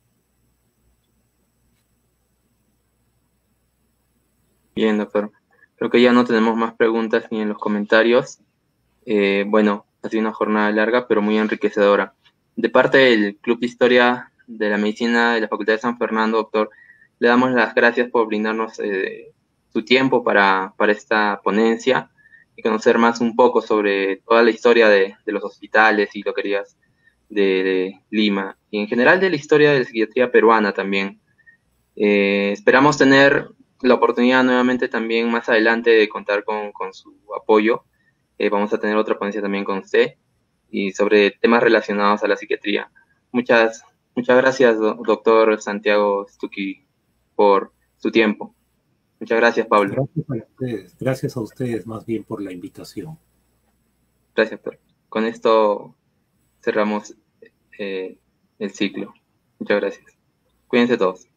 Bien, doctor. Creo que ya no tenemos más preguntas ni en los comentarios. Eh, bueno, ha sido una jornada larga, pero muy enriquecedora. De parte del Club de Historia de la Medicina de la Facultad de San Fernando, doctor, le damos las gracias por brindarnos eh, su tiempo para, para esta ponencia y conocer más un poco sobre toda la historia de, de los hospitales y loquerías de, de Lima y en general de la historia de la psiquiatría peruana también. Eh, esperamos tener la oportunidad nuevamente también más adelante de contar con, con su apoyo. Eh, vamos a tener otra ponencia también con usted y sobre temas relacionados a la psiquiatría. Muchas, muchas gracias, do- doctor Santiago Stucchi, por su tiempo. Muchas gracias, Pablo. Gracias a ustedes, gracias a ustedes más bien por la invitación. Gracias, doctor. Con esto cerramos eh, el ciclo. Muchas gracias. Cuídense todos.